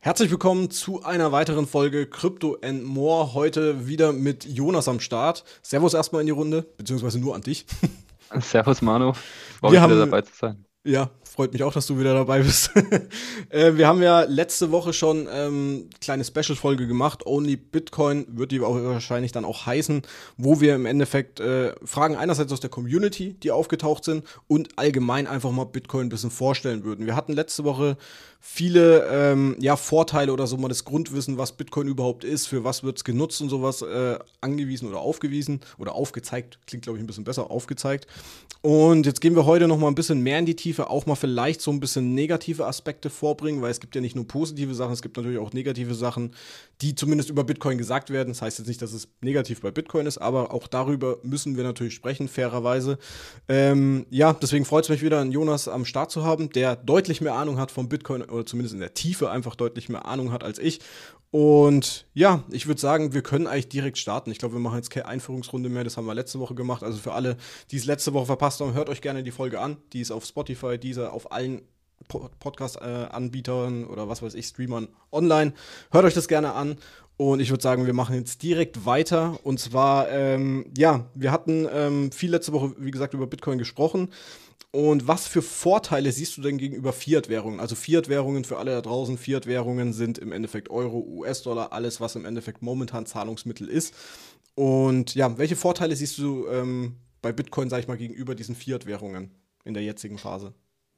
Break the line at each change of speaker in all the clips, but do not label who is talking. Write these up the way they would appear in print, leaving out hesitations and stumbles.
Herzlich willkommen zu einer weiteren Folge Crypto and More. Heute wieder mit Jonas am Start. Servus erstmal in die Runde, beziehungsweise nur an dich.
Servus Manu, freue
Wir
mich wieder
haben
dabei zu sein.
Ja, freut mich auch, dass du wieder dabei bist. Wir haben ja letzte Woche schon kleine Special-Folge gemacht. Only Bitcoin wird die auch wahrscheinlich dann auch heißen, wo wir im Endeffekt Fragen einerseits aus der Community, die aufgetaucht sind, und allgemein einfach mal Bitcoin ein bisschen vorstellen würden. Wir hatten letzte Woche viele Vorteile oder so, mal das Grundwissen, was Bitcoin überhaupt ist, für was wird es genutzt und sowas angewiesen oder aufgewiesen oder aufgezeigt. Klingt, glaube ich, ein bisschen besser, aufgezeigt. Und jetzt gehen wir heute noch mal ein bisschen mehr in die Tiefe, auch mal vielleicht so ein bisschen negative Aspekte vorbringen, weil es gibt ja nicht nur positive Sachen, es gibt natürlich auch negative Sachen, die zumindest über Bitcoin gesagt werden. Das heißt jetzt nicht, dass es negativ bei Bitcoin ist, aber auch darüber müssen wir natürlich sprechen, fairerweise. Deswegen freut es mich wieder, einen Jonas am Start zu haben, der deutlich mehr Ahnung hat von Bitcoin oder zumindest in der Tiefe einfach deutlich mehr Ahnung hat als ich. Und ja, ich würde sagen, wir können eigentlich direkt starten. Ich glaube, wir machen jetzt keine Einführungsrunde mehr. Das haben wir letzte Woche gemacht. Also für alle, die es letzte Woche verpasst haben, hört euch gerne die Folge an. Die ist auf Spotify, dieser auf allen Podcast-Anbietern oder was weiß ich, Streamern online. Hört euch das gerne an. Und ich würde sagen, wir machen jetzt direkt weiter. Und zwar, wir hatten viel letzte Woche, wie gesagt, über Bitcoin gesprochen. Und was für Vorteile siehst du denn gegenüber Fiat-Währungen? Also Fiat-Währungen für alle da draußen, Fiat-Währungen sind im Endeffekt Euro, US-Dollar, alles, was im Endeffekt momentan Zahlungsmittel ist. Und ja, welche Vorteile siehst du bei Bitcoin, sag ich mal, gegenüber diesen Fiat-Währungen in der jetzigen Phase?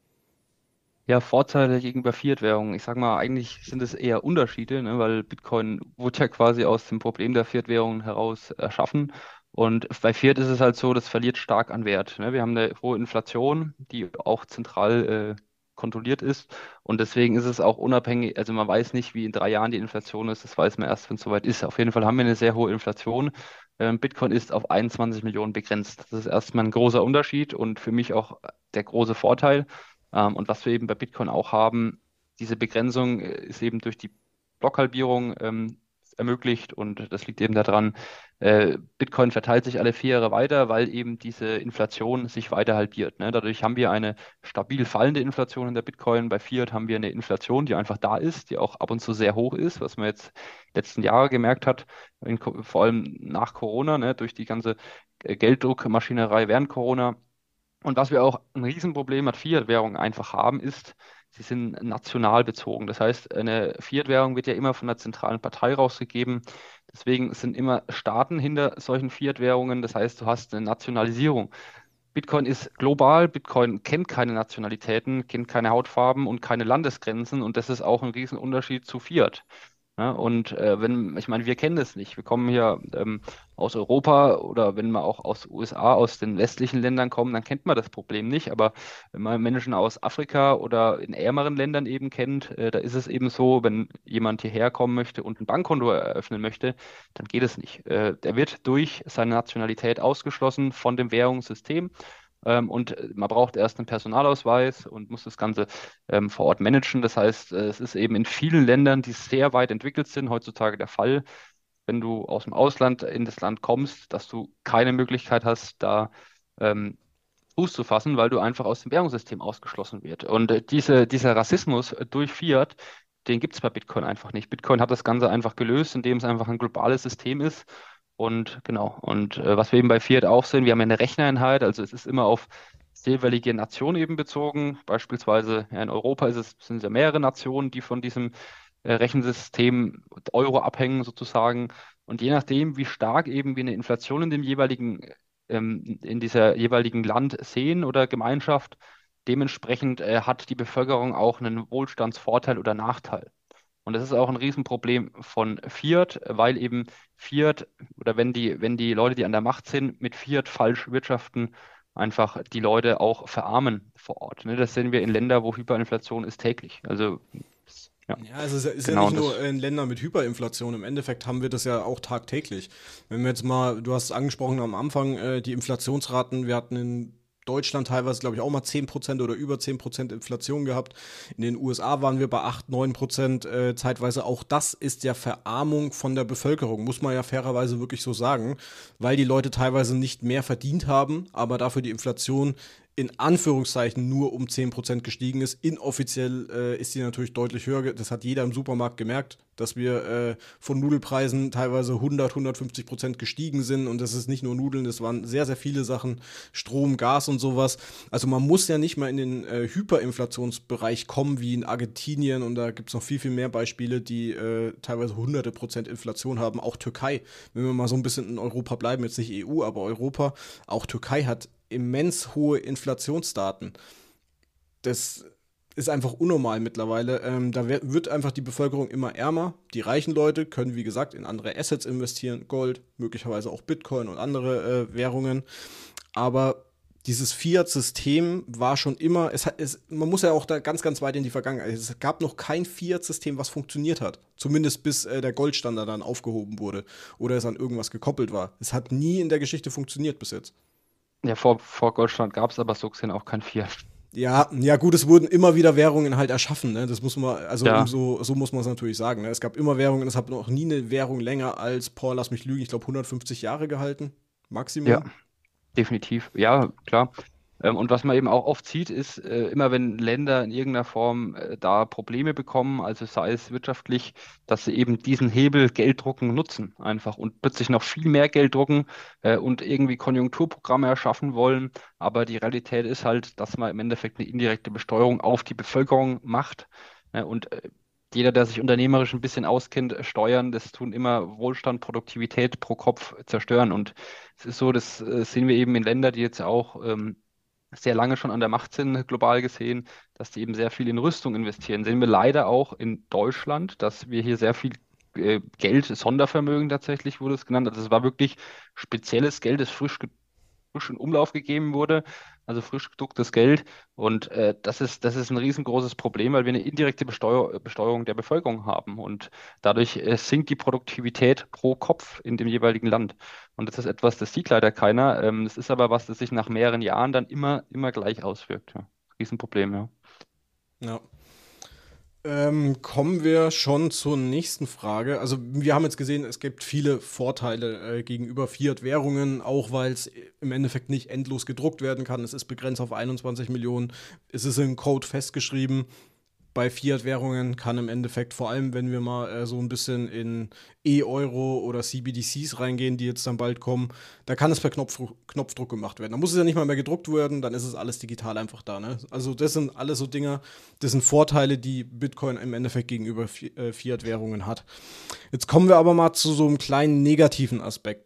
Ja, Vorteile gegenüber Fiat-Währungen. Ich sag mal, eigentlich sind es eher Unterschiede, ne, weil Bitcoin wurde ja quasi aus dem Problem der Fiat-Währungen heraus erschaffen. Und bei Fiat ist es halt so, das verliert stark an Wert. Ne? Wir haben eine hohe Inflation, die auch zentral kontrolliert ist. Und deswegen ist es auch unabhängig, also man weiß nicht, wie in 3 Jahren die Inflation ist, das weiß man erst, wenn es soweit ist. Auf jeden Fall haben wir eine sehr hohe Inflation. Bitcoin ist auf 21 Millionen begrenzt. Das ist erstmal ein großer Unterschied und für mich auch der große Vorteil. Und was wir eben bei Bitcoin auch haben, diese Begrenzung ist eben durch die Blockhalbierung ermöglicht und das liegt eben daran, Bitcoin verteilt sich alle 4 Jahre weiter, weil eben diese Inflation sich weiter halbiert. Ne? Dadurch haben wir eine stabil fallende Inflation in der Bitcoin. Bei Fiat haben wir eine Inflation, die einfach da ist, die auch ab und zu sehr hoch ist, was man jetzt letzten Jahre gemerkt hat, vor allem nach Corona, ne? Durch die ganze Gelddruckmaschinerei während Corona. Und was wir auch ein Riesenproblem mit Fiat-Währungen einfach haben, ist, sie sind national bezogen. Das heißt, eine Fiat-Währung wird ja immer von einer zentralen Partei rausgegeben. Deswegen sind immer Staaten hinter solchen Fiat-Währungen. Das heißt, du hast eine Nationalisierung. Bitcoin ist global. Bitcoin kennt keine Nationalitäten, kennt keine Hautfarben und keine Landesgrenzen. Und das ist auch ein Riesenunterschied zu Fiat. Ja, und ich meine, wir kennen das nicht. Wir kommen hier aus Europa oder wenn wir auch aus USA, aus den westlichen Ländern kommen, dann kennt man das Problem nicht. Aber wenn man Menschen aus Afrika oder in ärmeren Ländern eben kennt, da ist es eben so, wenn jemand hierher kommen möchte und ein Bankkonto eröffnen möchte, dann geht es nicht. Der wird durch seine Nationalität ausgeschlossen von dem Währungssystem. Und man braucht erst einen Personalausweis und muss das Ganze vor Ort managen. Das heißt, es ist eben in vielen Ländern, die sehr weit entwickelt sind, heutzutage der Fall, wenn du aus dem Ausland in das Land kommst, dass du keine Möglichkeit hast, da ähm, Fuß zu fassen, weil du einfach aus dem Währungssystem ausgeschlossen wird. Und dieser Rassismus durch Fiat, den gibt es bei Bitcoin einfach nicht. Bitcoin hat das Ganze einfach gelöst, indem es einfach ein globales System ist. Und genau, und was wir eben bei Fiat auch sehen, wir haben ja eine Recheneinheit, also es ist immer auf die jeweilige Nation eben bezogen. Beispielsweise ja, in Europa sind es ja mehrere Nationen, die von diesem Rechensystem Euro abhängen sozusagen. Und je nachdem, wie stark eben wir eine Inflation in dieser jeweiligen Land sehen oder Gemeinschaft, dementsprechend hat die Bevölkerung auch einen Wohlstandsvorteil oder Nachteil. Und das ist auch ein Riesenproblem von Fiat, weil eben Fiat oder wenn die Leute, die an der Macht sind, mit Fiat falsch wirtschaften, einfach die Leute auch verarmen vor Ort. Ne? Das sehen wir in Ländern, wo Hyperinflation ist täglich. Also ja,
Ja, es ist ja
genau.
nicht
Und
nur
das
in Ländern mit Hyperinflation. Im Endeffekt haben wir das ja auch tagtäglich. Wenn wir jetzt mal, du hast es angesprochen am Anfang, die Inflationsraten, wir hatten in Deutschland teilweise, glaube ich, auch mal 10% oder über 10% Inflation gehabt. In den USA waren wir bei 8, 9% zeitweise. Auch das ist ja Verarmung von der Bevölkerung, muss man ja fairerweise wirklich so sagen, weil die Leute teilweise nicht mehr verdient haben, aber dafür die Inflation in Anführungszeichen nur um 10% gestiegen ist. Inoffiziell ist die natürlich deutlich höher. Das hat jeder im Supermarkt gemerkt, dass wir von Nudelpreisen teilweise 150% gestiegen sind. Und das ist nicht nur Nudeln, das waren sehr, sehr viele Sachen. Strom, Gas und sowas. Also man muss ja nicht mal in den Hyperinflationsbereich kommen wie in Argentinien. Und da gibt es noch viel, viel mehr Beispiele, die teilweise hunderte Prozent Inflation haben. Auch Türkei, wenn wir mal so ein bisschen in Europa bleiben, jetzt nicht EU, aber Europa. Auch Türkei hat immens hohe Inflationsdaten. Das ist einfach unnormal mittlerweile. Da wird einfach die Bevölkerung immer ärmer. Die reichen Leute können, wie gesagt, in andere Assets investieren, Gold, möglicherweise auch Bitcoin und andere Währungen. Aber dieses Fiat-System war schon immer, man muss ja auch da ganz, ganz weit in die Vergangenheit. Es gab noch kein Fiat-System, was funktioniert hat. Zumindest bis der Goldstandard dann aufgehoben wurde oder es an irgendwas gekoppelt war. Es hat nie in der Geschichte funktioniert bis jetzt.
Ja, vor Goldstand gab es aber so gesehen auch kein Fiat.
Ja, ja gut, es wurden immer wieder Währungen halt erschaffen, ne? Das muss man, also
Ja,
so muss man es natürlich sagen, ne? Es gab immer Währungen, es hat noch nie eine Währung länger als, Paul, lass mich lügen, ich glaube 150 Jahre gehalten,
ja.
Maximum.
Definitiv, ja, klar. Und was man eben auch oft sieht, ist, immer wenn Länder in irgendeiner Form da Probleme bekommen, also sei es wirtschaftlich, dass sie eben diesen Hebel Gelddrucken nutzen einfach und plötzlich noch viel mehr Geld drucken und irgendwie Konjunkturprogramme erschaffen wollen. Aber die Realität ist halt, dass man im Endeffekt eine indirekte Besteuerung auf die Bevölkerung macht. Und jeder, der sich unternehmerisch ein bisschen auskennt, Steuern, das tun immer Wohlstand, Produktivität pro Kopf zerstören. Und es ist so, das sehen wir eben in Ländern, die jetzt auch sehr lange schon an der Macht sind, global gesehen, dass die eben sehr viel in Rüstung investieren. Sehen wir leider auch in Deutschland, dass wir hier sehr viel Geld, Sondervermögen tatsächlich wurde es genannt. Also es war wirklich spezielles Geld, das frisch in Umlauf gegeben wurde, also frisch gedrucktes Geld. Und das ist ein riesengroßes Problem, weil wir eine indirekte Besteuerung der Bevölkerung haben. Und dadurch sinkt die Produktivität pro Kopf in dem jeweiligen Land. Und das ist etwas, das sieht leider keiner. Das ist aber was, das sich nach mehreren Jahren dann immer gleich auswirkt. Ja. Riesenproblem, ja.
Ja. Kommen wir schon zur nächsten Frage. Also wir haben jetzt gesehen, es gibt viele Vorteile gegenüber Fiat-Währungen, auch weil es im Endeffekt nicht endlos gedruckt werden kann. Es ist begrenzt auf 21 Millionen. Es ist im Code festgeschrieben. Bei Fiat-Währungen kann im Endeffekt, vor allem wenn wir mal so ein bisschen in E-Euro oder CBDCs reingehen, die jetzt dann bald kommen, da kann es per Knopfdruck gemacht werden. Da muss es ja nicht mal mehr gedruckt werden, dann ist es alles digital einfach da. Ne? Also das sind alles so Dinge, das sind Vorteile, die Bitcoin im Endeffekt gegenüber Fiat-Währungen hat. Jetzt kommen wir aber mal zu so einem kleinen negativen Aspekt.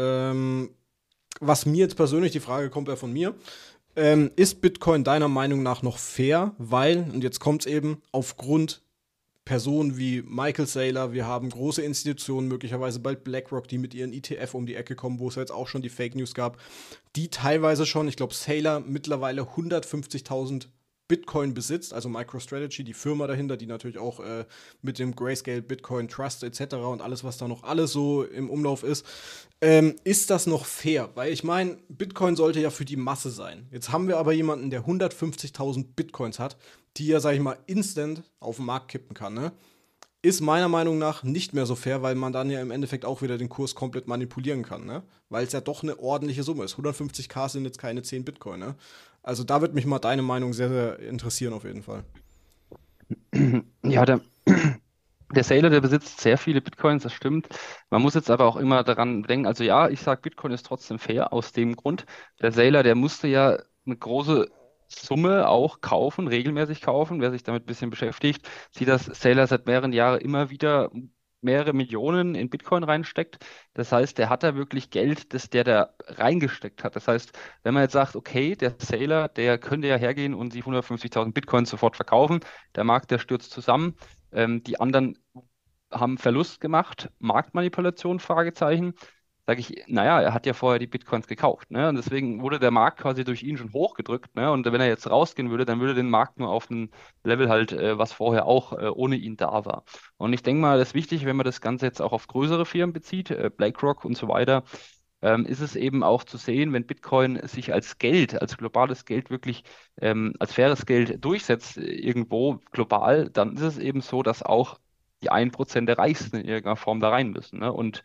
Was mir jetzt persönlich, die Frage kommt ja von mir, ist Bitcoin deiner Meinung nach noch fair? Weil, und jetzt kommt es eben, aufgrund Personen wie Michael Saylor, wir haben große Institutionen, möglicherweise bald BlackRock, die mit ihren ETF um die Ecke kommen, wo es jetzt auch schon die Fake News gab, die teilweise schon, ich glaube, Saylor mittlerweile 150.000 Bitcoin besitzt, also MicroStrategy, die Firma dahinter, die natürlich auch mit dem Grayscale Bitcoin Trust etc. und alles, was da noch alles so im Umlauf ist das noch fair? Weil ich meine, Bitcoin sollte ja für die Masse sein. Jetzt haben wir aber jemanden, der 150.000 Bitcoins hat, die er, sag ich mal, instant auf den Markt kippen kann, ne? Ist meiner Meinung nach nicht mehr so fair, weil man dann ja im Endeffekt auch wieder den Kurs komplett manipulieren kann, ne? Weil es ja doch eine ordentliche Summe ist. 150k sind jetzt keine 10 Bitcoin, ne? Also da würde mich mal deine Meinung sehr, sehr interessieren auf jeden Fall.
Ja, der Sailor, der besitzt sehr viele Bitcoins, das stimmt. Man muss jetzt aber auch immer daran denken, also ja, ich sage, Bitcoin ist trotzdem fair aus dem Grund. Der Sailor, der musste ja eine große Summe auch kaufen, regelmäßig kaufen. Wer sich damit ein bisschen beschäftigt, sieht, dass Sailor seit mehreren Jahren immer wieder mehrere Millionen in Bitcoin reinsteckt. Das heißt, der hat da wirklich Geld, das der da reingesteckt hat. Das heißt, wenn man jetzt sagt, okay, der Sailor, der könnte ja hergehen und die 150.000 Bitcoins sofort verkaufen, der Markt, der stürzt zusammen. Die anderen haben Verlust gemacht, Marktmanipulation, Fragezeichen. Sage ich, naja, er hat ja vorher die Bitcoins gekauft, ne? Und deswegen wurde der Markt quasi durch ihn schon hochgedrückt, ne? Und wenn er jetzt rausgehen würde, dann würde den Markt nur auf ein Level halt, was vorher auch ohne ihn da war. Und ich denke mal, das ist wichtig, wenn man das Ganze jetzt auch auf größere Firmen bezieht, BlackRock und so weiter, ist es eben auch zu sehen, wenn Bitcoin sich als Geld, als globales Geld wirklich als faires Geld durchsetzt irgendwo global, dann ist es eben so, dass auch die 1% der Reichsten in irgendeiner Form da rein müssen. Ne? Und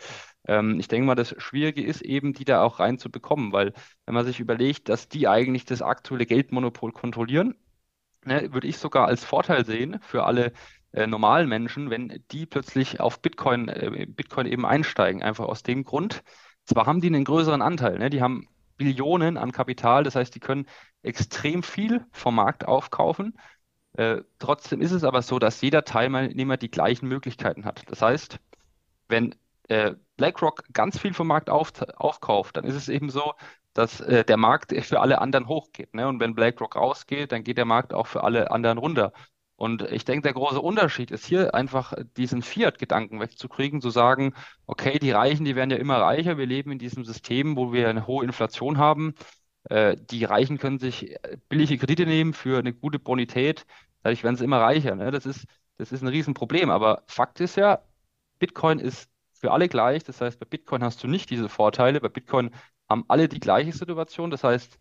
Ich denke mal, das Schwierige ist eben, die da auch reinzubekommen, weil wenn man sich überlegt, dass die eigentlich das aktuelle Geldmonopol kontrollieren, ne, würde ich sogar als Vorteil sehen für alle normalen Menschen, wenn die plötzlich auf Bitcoin eben einsteigen. Einfach aus dem Grund, zwar haben die einen größeren Anteil, ne, die haben Billionen an Kapital, das heißt, die können extrem viel vom Markt aufkaufen. Trotzdem ist es aber so, dass jeder Teilnehmer die gleichen Möglichkeiten hat. Das heißt, wenn BlackRock ganz viel vom Markt aufkauft, dann ist es eben so, dass der Markt für alle anderen hochgeht. Ne? Und wenn BlackRock rausgeht, dann geht der Markt auch für alle anderen runter. Und ich denke, der große Unterschied ist hier einfach diesen Fiat-Gedanken wegzukriegen, zu sagen, okay, die Reichen, die werden ja immer reicher. Wir leben in diesem System, wo wir eine hohe Inflation haben. Die Reichen können sich billige Kredite nehmen für eine gute Bonität. Dadurch werden sie immer reicher. Ne? Das ist ein Riesenproblem. Aber Fakt ist ja, Bitcoin ist für alle gleich. Das heißt, bei Bitcoin hast du nicht diese Vorteile. Bei Bitcoin haben alle die gleiche Situation. Das heißt,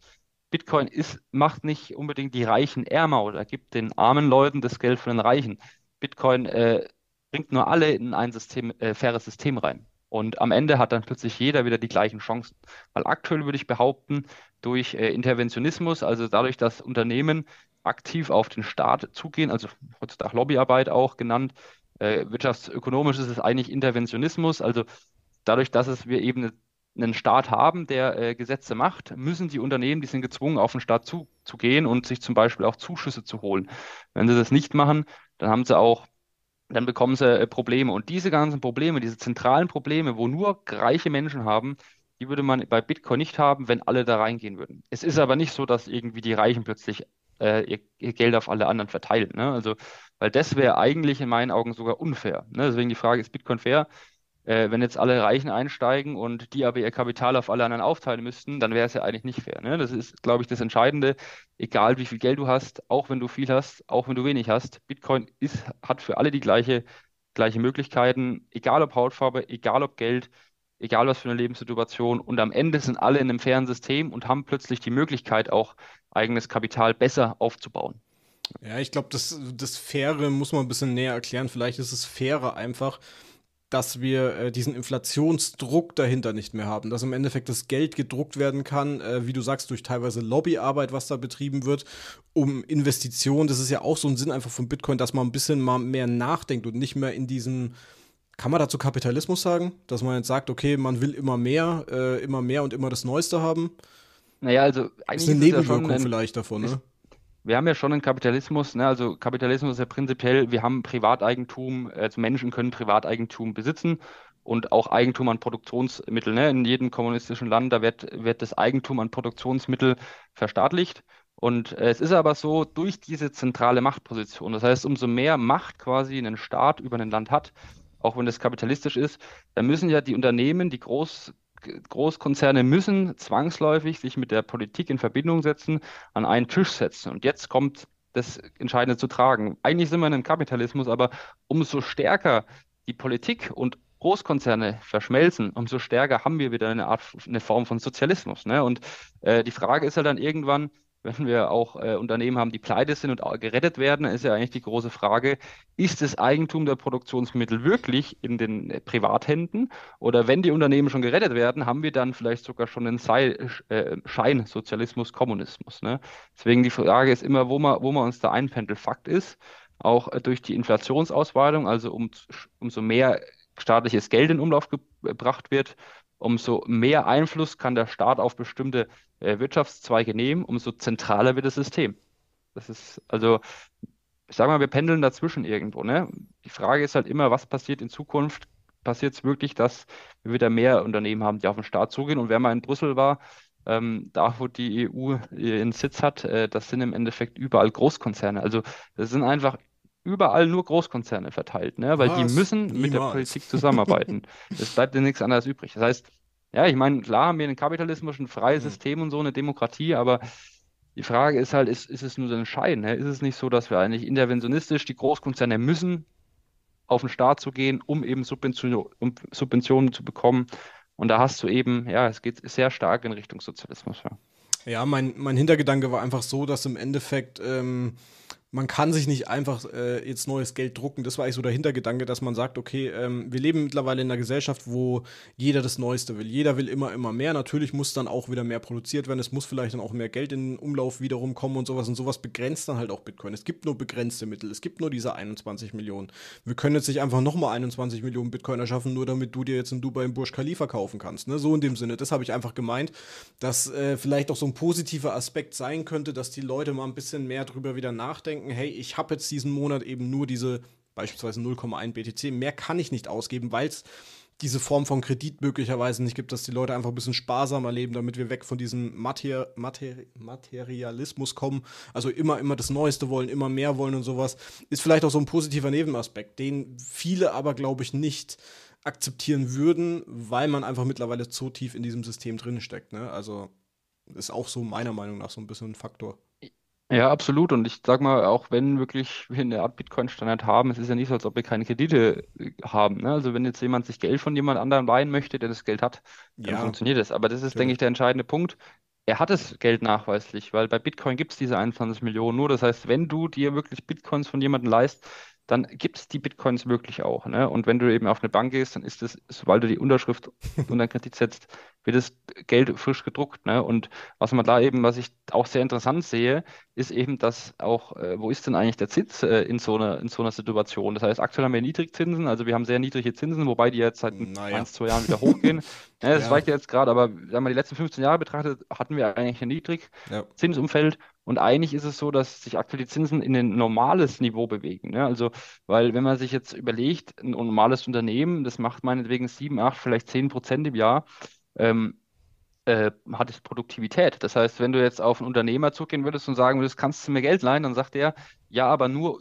macht nicht unbedingt die Reichen ärmer oder gibt den armen Leuten das Geld von den Reichen. Bitcoin bringt nur alle in ein faires System rein. Und am Ende hat dann plötzlich jeder wieder die gleichen Chancen. Weil aktuell würde ich behaupten, durch Interventionismus, also dadurch, dass Unternehmen aktiv auf den Staat zugehen, also heutzutage Lobbyarbeit auch genannt, wirtschaftsökonomisch ist es eigentlich Interventionismus, also dadurch, dass wir eben einen Staat haben, der Gesetze macht, müssen die Unternehmen, die sind gezwungen, auf den Staat zu gehen und sich zum Beispiel auch Zuschüsse zu holen. Wenn sie das nicht machen, dann bekommen sie Probleme. Und diese ganzen Probleme, diese zentralen Probleme, wo nur reiche Menschen haben, die würde man bei Bitcoin nicht haben, wenn alle da reingehen würden. Es ist aber nicht so, dass irgendwie die Reichen plötzlich ihr Geld auf alle anderen verteilen. Ne? Also, weil das wäre eigentlich in meinen Augen sogar unfair. Ne? Deswegen die Frage, ist Bitcoin fair? Wenn jetzt alle Reichen einsteigen und die aber ihr Kapital auf alle anderen aufteilen müssten, dann wäre es ja eigentlich nicht fair. Ne? Das ist, glaube ich, das Entscheidende. Egal wie viel Geld du hast, auch wenn du viel hast, auch wenn du wenig hast. Hat für alle die gleiche Möglichkeiten, egal ob Hautfarbe, egal ob Geld, egal was für eine Lebenssituation. Und am Ende sind alle in einem fairen System und haben plötzlich die Möglichkeit, auch eigenes Kapital besser aufzubauen.
Ja, ich glaube, das Faire muss man ein bisschen näher erklären. Vielleicht ist es fairer einfach, dass wir diesen Inflationsdruck dahinter nicht mehr haben, dass im Endeffekt das Geld gedruckt werden kann, wie du sagst, durch teilweise Lobbyarbeit, was da betrieben wird, um Investitionen. Das ist ja auch so ein Sinn einfach von Bitcoin, dass man ein bisschen mal mehr nachdenkt und nicht mehr in diesem, kann man dazu Kapitalismus sagen, dass man jetzt sagt, okay, man will immer mehr und immer das Neueste haben.
Naja, also
Ist
eigentlich
eine
ist es ja schon
Nebenwirkung vielleicht davon, ne?
wir haben ja schon einen Kapitalismus, ne? Also Kapitalismus ist ja prinzipiell, wir haben Privateigentum, also Menschen können Privateigentum besitzen und auch Eigentum an Produktionsmitteln, ne? In jedem kommunistischen Land, da wird das Eigentum an Produktionsmittel verstaatlicht. Und es ist aber so, durch diese zentrale Machtposition, das heißt, umso mehr Macht quasi ein Staat über ein Land hat, auch wenn das kapitalistisch ist, dann müssen ja die Unternehmen, Großkonzerne müssen zwangsläufig sich mit der Politik in Verbindung setzen, an einen Tisch setzen. Und jetzt kommt das Entscheidende zu tragen. Eigentlich sind wir in einem Kapitalismus, aber umso stärker die Politik und Großkonzerne verschmelzen, umso stärker haben wir wieder eine Form von Sozialismus. Ne? Und die Frage ist halt dann irgendwann, wenn wir auch Unternehmen haben, die pleite sind und auch gerettet werden, ist ja eigentlich die große Frage, ist das Eigentum der Produktionsmittel wirklich in den Privathänden? Oder wenn die Unternehmen schon gerettet werden, haben wir dann vielleicht sogar schon einen Scheinsozialismus, Kommunismus. Ne? Deswegen die Frage ist immer, wo man uns da einpendelt. Fakt ist, auch durch die Inflationsausweitung, also umso mehr staatliches Geld in Umlauf gebracht wird, umso mehr Einfluss kann der Staat auf bestimmte Wirtschaftszweige nehmen, umso zentraler wird das System. Das ist also, ich sage mal, wir pendeln dazwischen irgendwo, ne? Die Frage ist halt immer, was passiert in Zukunft? Passiert es wirklich, dass wir wieder mehr Unternehmen haben, die auf den Staat zugehen? Und wer mal in Brüssel war, da wo die EU ihren Sitz hat, das sind im Endeffekt überall Großkonzerne. Also das sind einfach überall nur Großkonzerne verteilt, ne? Weil die
Was?
müssen mit der
Niemals.
Politik zusammenarbeiten. Es bleibt denen nichts anderes übrig. Das heißt, ja, ich meine, klar haben wir einen Kapitalismus, ein freies
Hm.
System und so, eine Demokratie, aber die Frage ist halt, ist es nur so ein Schein? Ne? Ist es nicht so, dass wir eigentlich interventionistisch, die Großkonzerne müssen auf den Staat zu gehen, um eben Subventionen zu bekommen? Und da hast du eben, ja, es geht sehr stark in Richtung Sozialismus. Ja.
Ja, mein Hintergedanke war einfach so, dass im Endeffekt man kann sich nicht einfach jetzt neues Geld drucken. Das war eigentlich so der Hintergedanke, dass man sagt, okay, wir leben mittlerweile in einer Gesellschaft, wo jeder das Neueste will. Jeder will immer mehr. Natürlich muss dann auch wieder mehr produziert werden. Es muss vielleicht dann auch mehr Geld in den Umlauf wiederum kommen und sowas. Und sowas begrenzt dann halt auch Bitcoin. Es gibt nur begrenzte Mittel. Es gibt nur diese 21 Millionen. Wir können jetzt nicht einfach nochmal 21 Millionen Bitcoin erschaffen, nur damit du dir jetzt in Dubai einen Burj Khalifa kaufen kannst. Ne? So in dem Sinne. Das habe ich einfach gemeint, dass vielleicht auch so ein positiver Aspekt sein könnte, dass die Leute mal ein bisschen mehr drüber wieder nachdenken. Hey, ich habe jetzt diesen Monat eben nur diese beispielsweise 0,1 BTC, mehr kann ich nicht ausgeben, weil es diese Form von Kredit möglicherweise nicht gibt, dass die Leute einfach ein bisschen sparsamer leben, damit wir weg von diesem Materialismus kommen. Also immer das Neueste wollen, immer mehr wollen und sowas. Ist vielleicht auch so ein positiver Nebenaspekt, den viele aber, glaube ich, nicht akzeptieren würden, weil man einfach mittlerweile zu tief in diesem System drin steckt. Ne? Also ist auch so meiner Meinung nach so ein bisschen ein Faktor.
Ja, absolut. Und ich sag mal, auch wenn wirklich wir eine Art Bitcoin-Standard haben, es ist ja nicht so, als ob wir keine Kredite haben. Ne? Also wenn jetzt jemand sich Geld von jemand anderem leihen möchte, der das Geld hat, dann
Ja,
funktioniert das. Aber das ist, denke
natürlich.
ich, der entscheidende Punkt. Er hat das Geld nachweislich, weil bei Bitcoin gibt es diese 21 Millionen nur. Das heißt, wenn du dir wirklich Bitcoins von jemandem leist, dann gibt es die Bitcoins wirklich auch. Ne? Und wenn du eben auf eine Bank gehst, dann ist es, sobald du die Unterschrift unter den Kredit setzt, wird das Geld frisch gedruckt. Ne? Und was man da eben, was ich auch sehr interessant sehe, ist eben, dass auch, wo ist denn eigentlich der Zins in so einer Situation? Das heißt, aktuell haben wir Niedrigzinsen, also wir haben sehr niedrige Zinsen, wobei die jetzt seit
Naja.
1, 2 Jahren wieder hochgehen. Ja, das
Ja,
weicht ja jetzt gerade, aber sagen wir mal, die letzten 15 Jahre betrachtet, hatten wir eigentlich ein
ja.
Niedrigzinsumfeld und eigentlich ist es so, dass sich aktuell die Zinsen in ein normales Niveau bewegen. Ne? Also, weil wenn man sich jetzt überlegt, ein normales Unternehmen, das macht meinetwegen 7, 8, vielleicht 10% im Jahr, ähm, hat es Produktivität. Das heißt, wenn du jetzt auf einen Unternehmer zugehen würdest und sagen würdest, kannst du mir Geld leihen, dann sagt er, ja, aber nur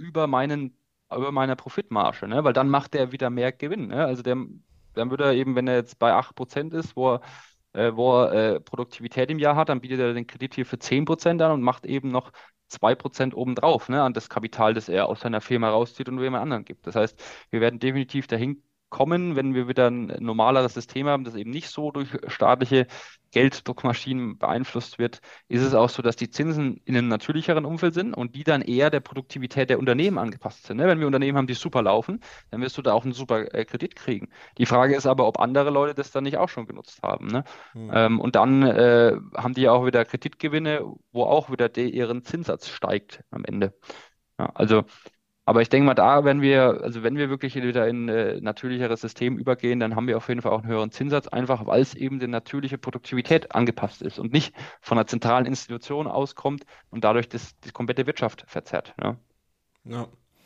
über meiner Profitmarge, ne? Weil dann macht er wieder mehr Gewinn. Ne? Also dann würde er eben, wenn er jetzt bei 8% ist, wo er Produktivität im Jahr hat, dann bietet er den Kredit hier für 10% an und macht eben noch 2% obendrauf, ne, an das Kapital, das er aus seiner Firma rauszieht und jemand anderen gibt. Das heißt, wir werden definitiv dahin kommen, wenn wir wieder ein normaleres System haben, das eben nicht so durch staatliche Gelddruckmaschinen beeinflusst wird, ist es auch so, dass die Zinsen in einem natürlicheren Umfeld sind und die dann eher der Produktivität der Unternehmen angepasst sind. Ne? Wenn wir Unternehmen haben, die super laufen, dann wirst du da auch einen super Kredit kriegen. Die Frage ist aber, ob andere Leute das dann nicht auch schon genutzt haben. Ne?
Hm.
Und dann haben die ja auch wieder Kreditgewinne, wo auch wieder deren Zinssatz steigt am Ende. Ja, also, aber ich denke mal, da, also wenn wir wirklich wieder in natürlicheres System übergehen, dann haben wir auf jeden Fall auch einen höheren Zinssatz, einfach weil es eben die natürliche Produktivität angepasst ist und nicht von einer zentralen Institution auskommt und dadurch die komplette Wirtschaft verzerrt. Ne?
Ja.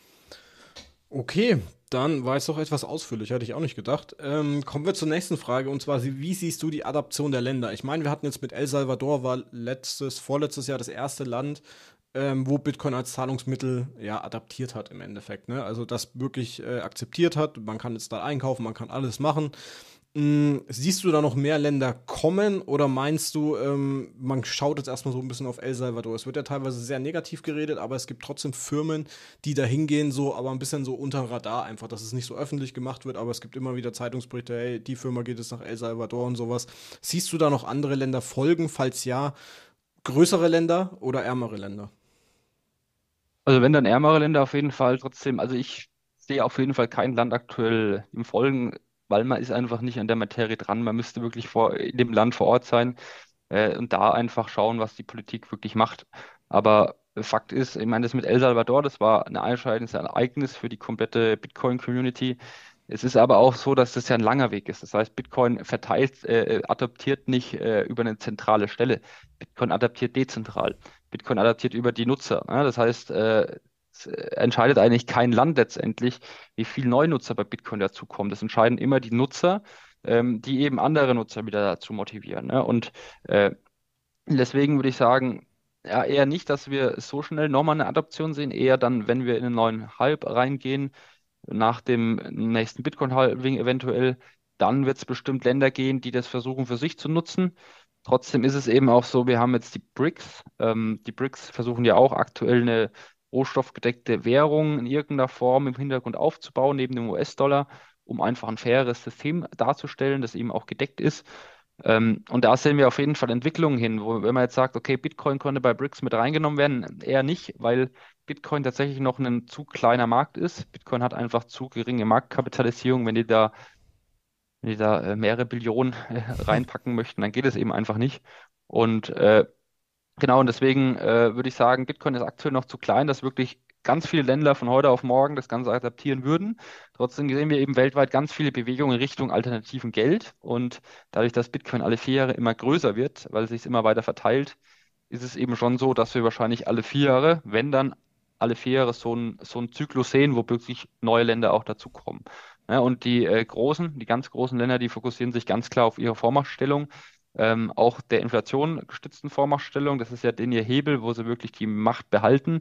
Okay, dann war es doch etwas ausführlich, hätte ich auch nicht gedacht. Kommen wir zur nächsten Frage und zwar, wie siehst du die Adaption der Länder? Ich meine, wir hatten jetzt mit El Salvador, war vorletztes Jahr das erste Land, wo Bitcoin als Zahlungsmittel ja adaptiert hat im Endeffekt. Ne? Also das wirklich akzeptiert hat. Man kann jetzt da einkaufen, man kann alles machen. Siehst du da noch mehr Länder kommen oder meinst du, man schaut jetzt erstmal so ein bisschen auf El Salvador? Es wird ja teilweise sehr negativ geredet, aber es gibt trotzdem Firmen, die da hingehen, so, aber ein bisschen so unter Radar einfach, dass es nicht so öffentlich gemacht wird, aber es gibt immer wieder Zeitungsberichte, hey, die Firma geht jetzt nach El Salvador und sowas. Siehst du da noch andere Länder folgen? Falls ja, größere Länder oder ärmere Länder?
Also wenn dann ärmere Länder auf jeden Fall trotzdem, also ich sehe auf jeden Fall kein Land aktuell im Folgen, weil man ist einfach nicht an der Materie dran. Man müsste wirklich in dem Land vor Ort sein und da einfach schauen, was die Politik wirklich macht. Aber Fakt ist, ich meine, das mit El Salvador, das war ein einschneidendes Ereignis für die komplette Bitcoin-Community. Es ist aber auch so, dass das ja ein langer Weg ist. Das heißt, Bitcoin adaptiert nicht über eine zentrale Stelle. Bitcoin adaptiert dezentral. Bitcoin adaptiert über die Nutzer. Ne? Das heißt, es entscheidet eigentlich kein Land letztendlich, wie viel Neunutzer bei Bitcoin dazukommen. Das entscheiden immer die Nutzer, die eben andere Nutzer wieder dazu motivieren. Ne? Und äh, deswegen würde ich sagen, ja, eher nicht, dass wir so schnell nochmal eine Adaption sehen, eher dann, wenn wir in einen neuen Hype reingehen, nach dem nächsten Bitcoin-Halving eventuell, dann wird es bestimmt Länder gehen, die das versuchen für sich zu nutzen. Trotzdem ist es eben auch so, wir haben jetzt die BRICS. Die BRICS versuchen ja auch aktuell eine rohstoffgedeckte Währung in irgendeiner Form im Hintergrund aufzubauen, neben dem US-Dollar, um einfach ein faires System darzustellen, das eben auch gedeckt ist. Und da sehen wir auf jeden Fall Entwicklungen hin, wo, wenn man jetzt sagt, okay, Bitcoin konnte bei BRICS mit reingenommen werden, eher nicht, weil Bitcoin tatsächlich noch ein zu kleiner Markt ist. Bitcoin hat einfach zu geringe Marktkapitalisierung. Wenn die da mehrere Billionen reinpacken möchten, dann geht es eben einfach nicht. Und genau, und deswegen würde ich sagen, Bitcoin ist aktuell noch zu klein, dass wirklich ganz viele Länder von heute auf morgen das Ganze adaptieren würden. Trotzdem sehen wir eben weltweit ganz viele Bewegungen in Richtung alternativen Geld. Und dadurch, dass Bitcoin alle 4 Jahre immer größer wird, weil es sich immer weiter verteilt, ist es eben schon so, dass wir wahrscheinlich alle 4 Jahre, wenn dann alle 4 Jahre so einen Zyklus sehen, wo wirklich neue Länder auch dazukommen. Ja, und die ganz großen Länder, die fokussieren sich ganz klar auf ihre Vormachtstellung, auch der Inflation gestützten Vormachtstellung. Das ist ja den ihr Hebel, wo sie wirklich die Macht behalten.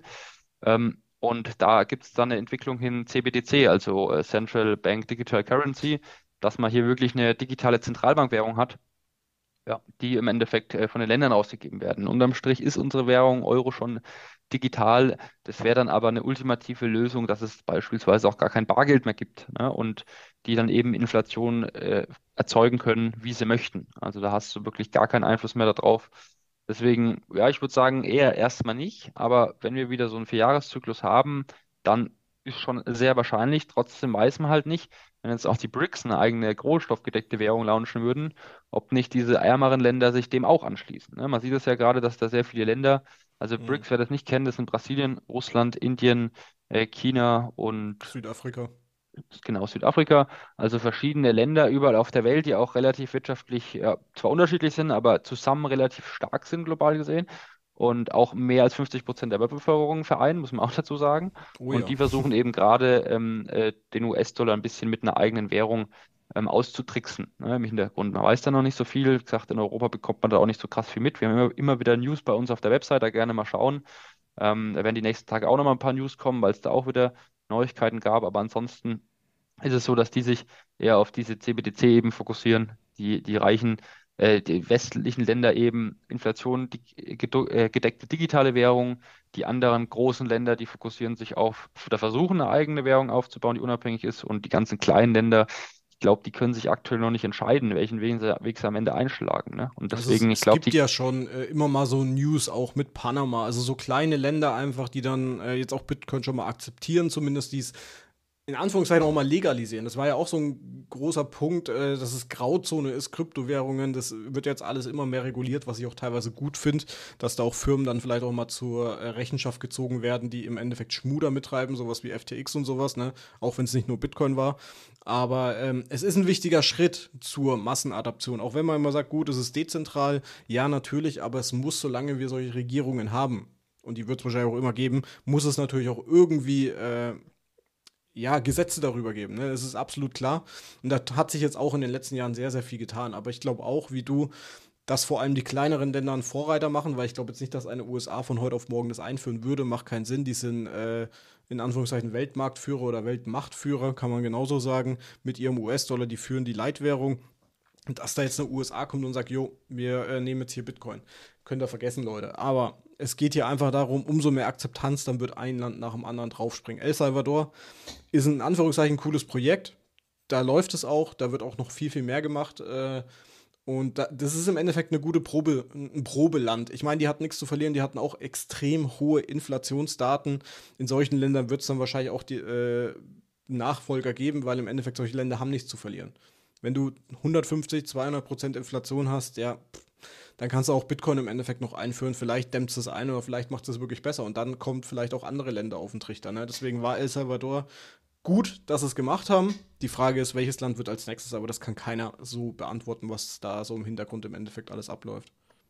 Und da gibt es dann eine Entwicklung hin CBDC, also Central Bank Digital Currency, dass man hier wirklich eine digitale Zentralbankwährung hat, ja, die im Endeffekt von den Ländern ausgegeben werden. Unterm Strich ist unsere Währung Euro schon digital. Das wäre dann aber eine ultimative Lösung, dass es beispielsweise auch gar kein Bargeld mehr gibt, ne? Und die dann eben Inflation erzeugen können, wie sie möchten. Also da hast du wirklich gar keinen Einfluss mehr darauf. Deswegen, ja, ich würde sagen, eher erstmal nicht. Aber wenn wir wieder so einen Vierjahreszyklus haben, dann ist schon sehr wahrscheinlich. Trotzdem weiß man halt nicht, wenn jetzt auch die BRICS eine eigene kohlenstoffgedeckte Währung launchen würden, ob nicht diese ärmeren Länder sich dem auch anschließen. Ne? Man sieht es ja gerade, dass da sehr viele Länder, also
Mhm.
BRICS, wer das nicht kennt, das sind Brasilien, Russland, Indien, China und
Südafrika.
genau Südafrika, also verschiedene Länder überall auf der Welt, die auch relativ wirtschaftlich, ja, zwar unterschiedlich sind, aber zusammen relativ stark sind global gesehen und auch mehr als 50% der Weltbevölkerung vereinen, muss man auch dazu sagen.
Oh
Und
ja.
die versuchen eben gerade den US-Dollar ein bisschen mit einer eigenen Währung auszutricksen. Ne, im Hintergrund. Man weiß da noch nicht so viel. Wie gesagt, in Europa bekommt man da auch nicht so krass viel mit. Wir haben immer wieder News bei uns auf der Website, da gerne mal schauen. Da werden die nächsten Tage auch noch mal ein paar News kommen, weil es da auch wieder Neuigkeiten gab. Aber ansonsten ist es so, dass die sich eher auf diese CBDC eben fokussieren, die reichen, die westlichen Länder eben Inflation, gedeckte digitale Währung, die anderen großen Länder, die fokussieren sich auf oder versuchen eine eigene Währung aufzubauen, die unabhängig ist und die ganzen kleinen Länder, ich glaube, die können sich aktuell noch nicht entscheiden, welchen Weg sie am Ende einschlagen, ne? Und
Also es,
deswegen, ich
es
glaube,
gibt ja schon immer mal so News auch mit Panama, also so kleine Länder einfach, die dann jetzt auch Bitcoin schon mal akzeptieren, zumindest dies in Anführungszeichen auch mal legalisieren. Das war ja auch so ein großer Punkt, dass es Grauzone ist, Kryptowährungen. Das wird jetzt alles immer mehr reguliert, was ich auch teilweise gut finde, dass da auch Firmen dann vielleicht auch mal zur Rechenschaft gezogen werden, die im Endeffekt Schmuder mittreiben, sowas wie FTX und sowas, ne? Auch wenn es nicht nur Bitcoin war. Aber es ist ein wichtiger Schritt zur Massenadaption. Auch wenn man immer sagt, gut, es ist dezentral, ja, natürlich, aber es muss, solange wir solche Regierungen haben, und die wird es wahrscheinlich auch immer geben, muss es natürlich auch irgendwie ja, Gesetze darüber geben. Ne? Das ist absolut klar. Und da hat sich jetzt auch in den letzten Jahren sehr, sehr viel getan. Aber ich glaube auch, wie du, dass vor allem die kleineren Länder einen Vorreiter machen, weil ich glaube jetzt nicht, dass eine USA von heute auf morgen das einführen würde, macht keinen Sinn. Die sind in Anführungszeichen Weltmarktführer oder Weltmachtführer, kann man genauso sagen, mit ihrem US-Dollar, die führen die Leitwährung. Und dass da jetzt eine USA kommt und sagt, jo, wir nehmen jetzt hier Bitcoin. Könnt ihr vergessen, Leute. Aber es geht hier einfach darum, umso mehr Akzeptanz, dann wird ein Land nach dem anderen draufspringen. El Salvador ist ein in Anführungszeichen cooles Projekt. Da läuft es auch, da wird auch noch viel, viel mehr gemacht. Das ist im Endeffekt eine gute Probe, ein Probeland. Ich meine, die hatten nichts zu verlieren, die hatten auch extrem hohe Inflationsdaten. In solchen Ländern wird es dann wahrscheinlich auch die Nachfolger geben, weil im Endeffekt solche Länder haben nichts zu verlieren. Wenn du 150, 200% Inflation hast, ja, dann kannst du auch Bitcoin im Endeffekt noch einführen. Vielleicht dämmt es das ein oder vielleicht macht es wirklich besser. Und dann kommt vielleicht auch andere Länder auf den Trichter. Ne? Deswegen war El Salvador gut, dass sie es gemacht haben. Die Frage ist, welches Land wird als nächstes, aber das kann keiner so beantworten, was da so im Hintergrund im Endeffekt alles abläuft.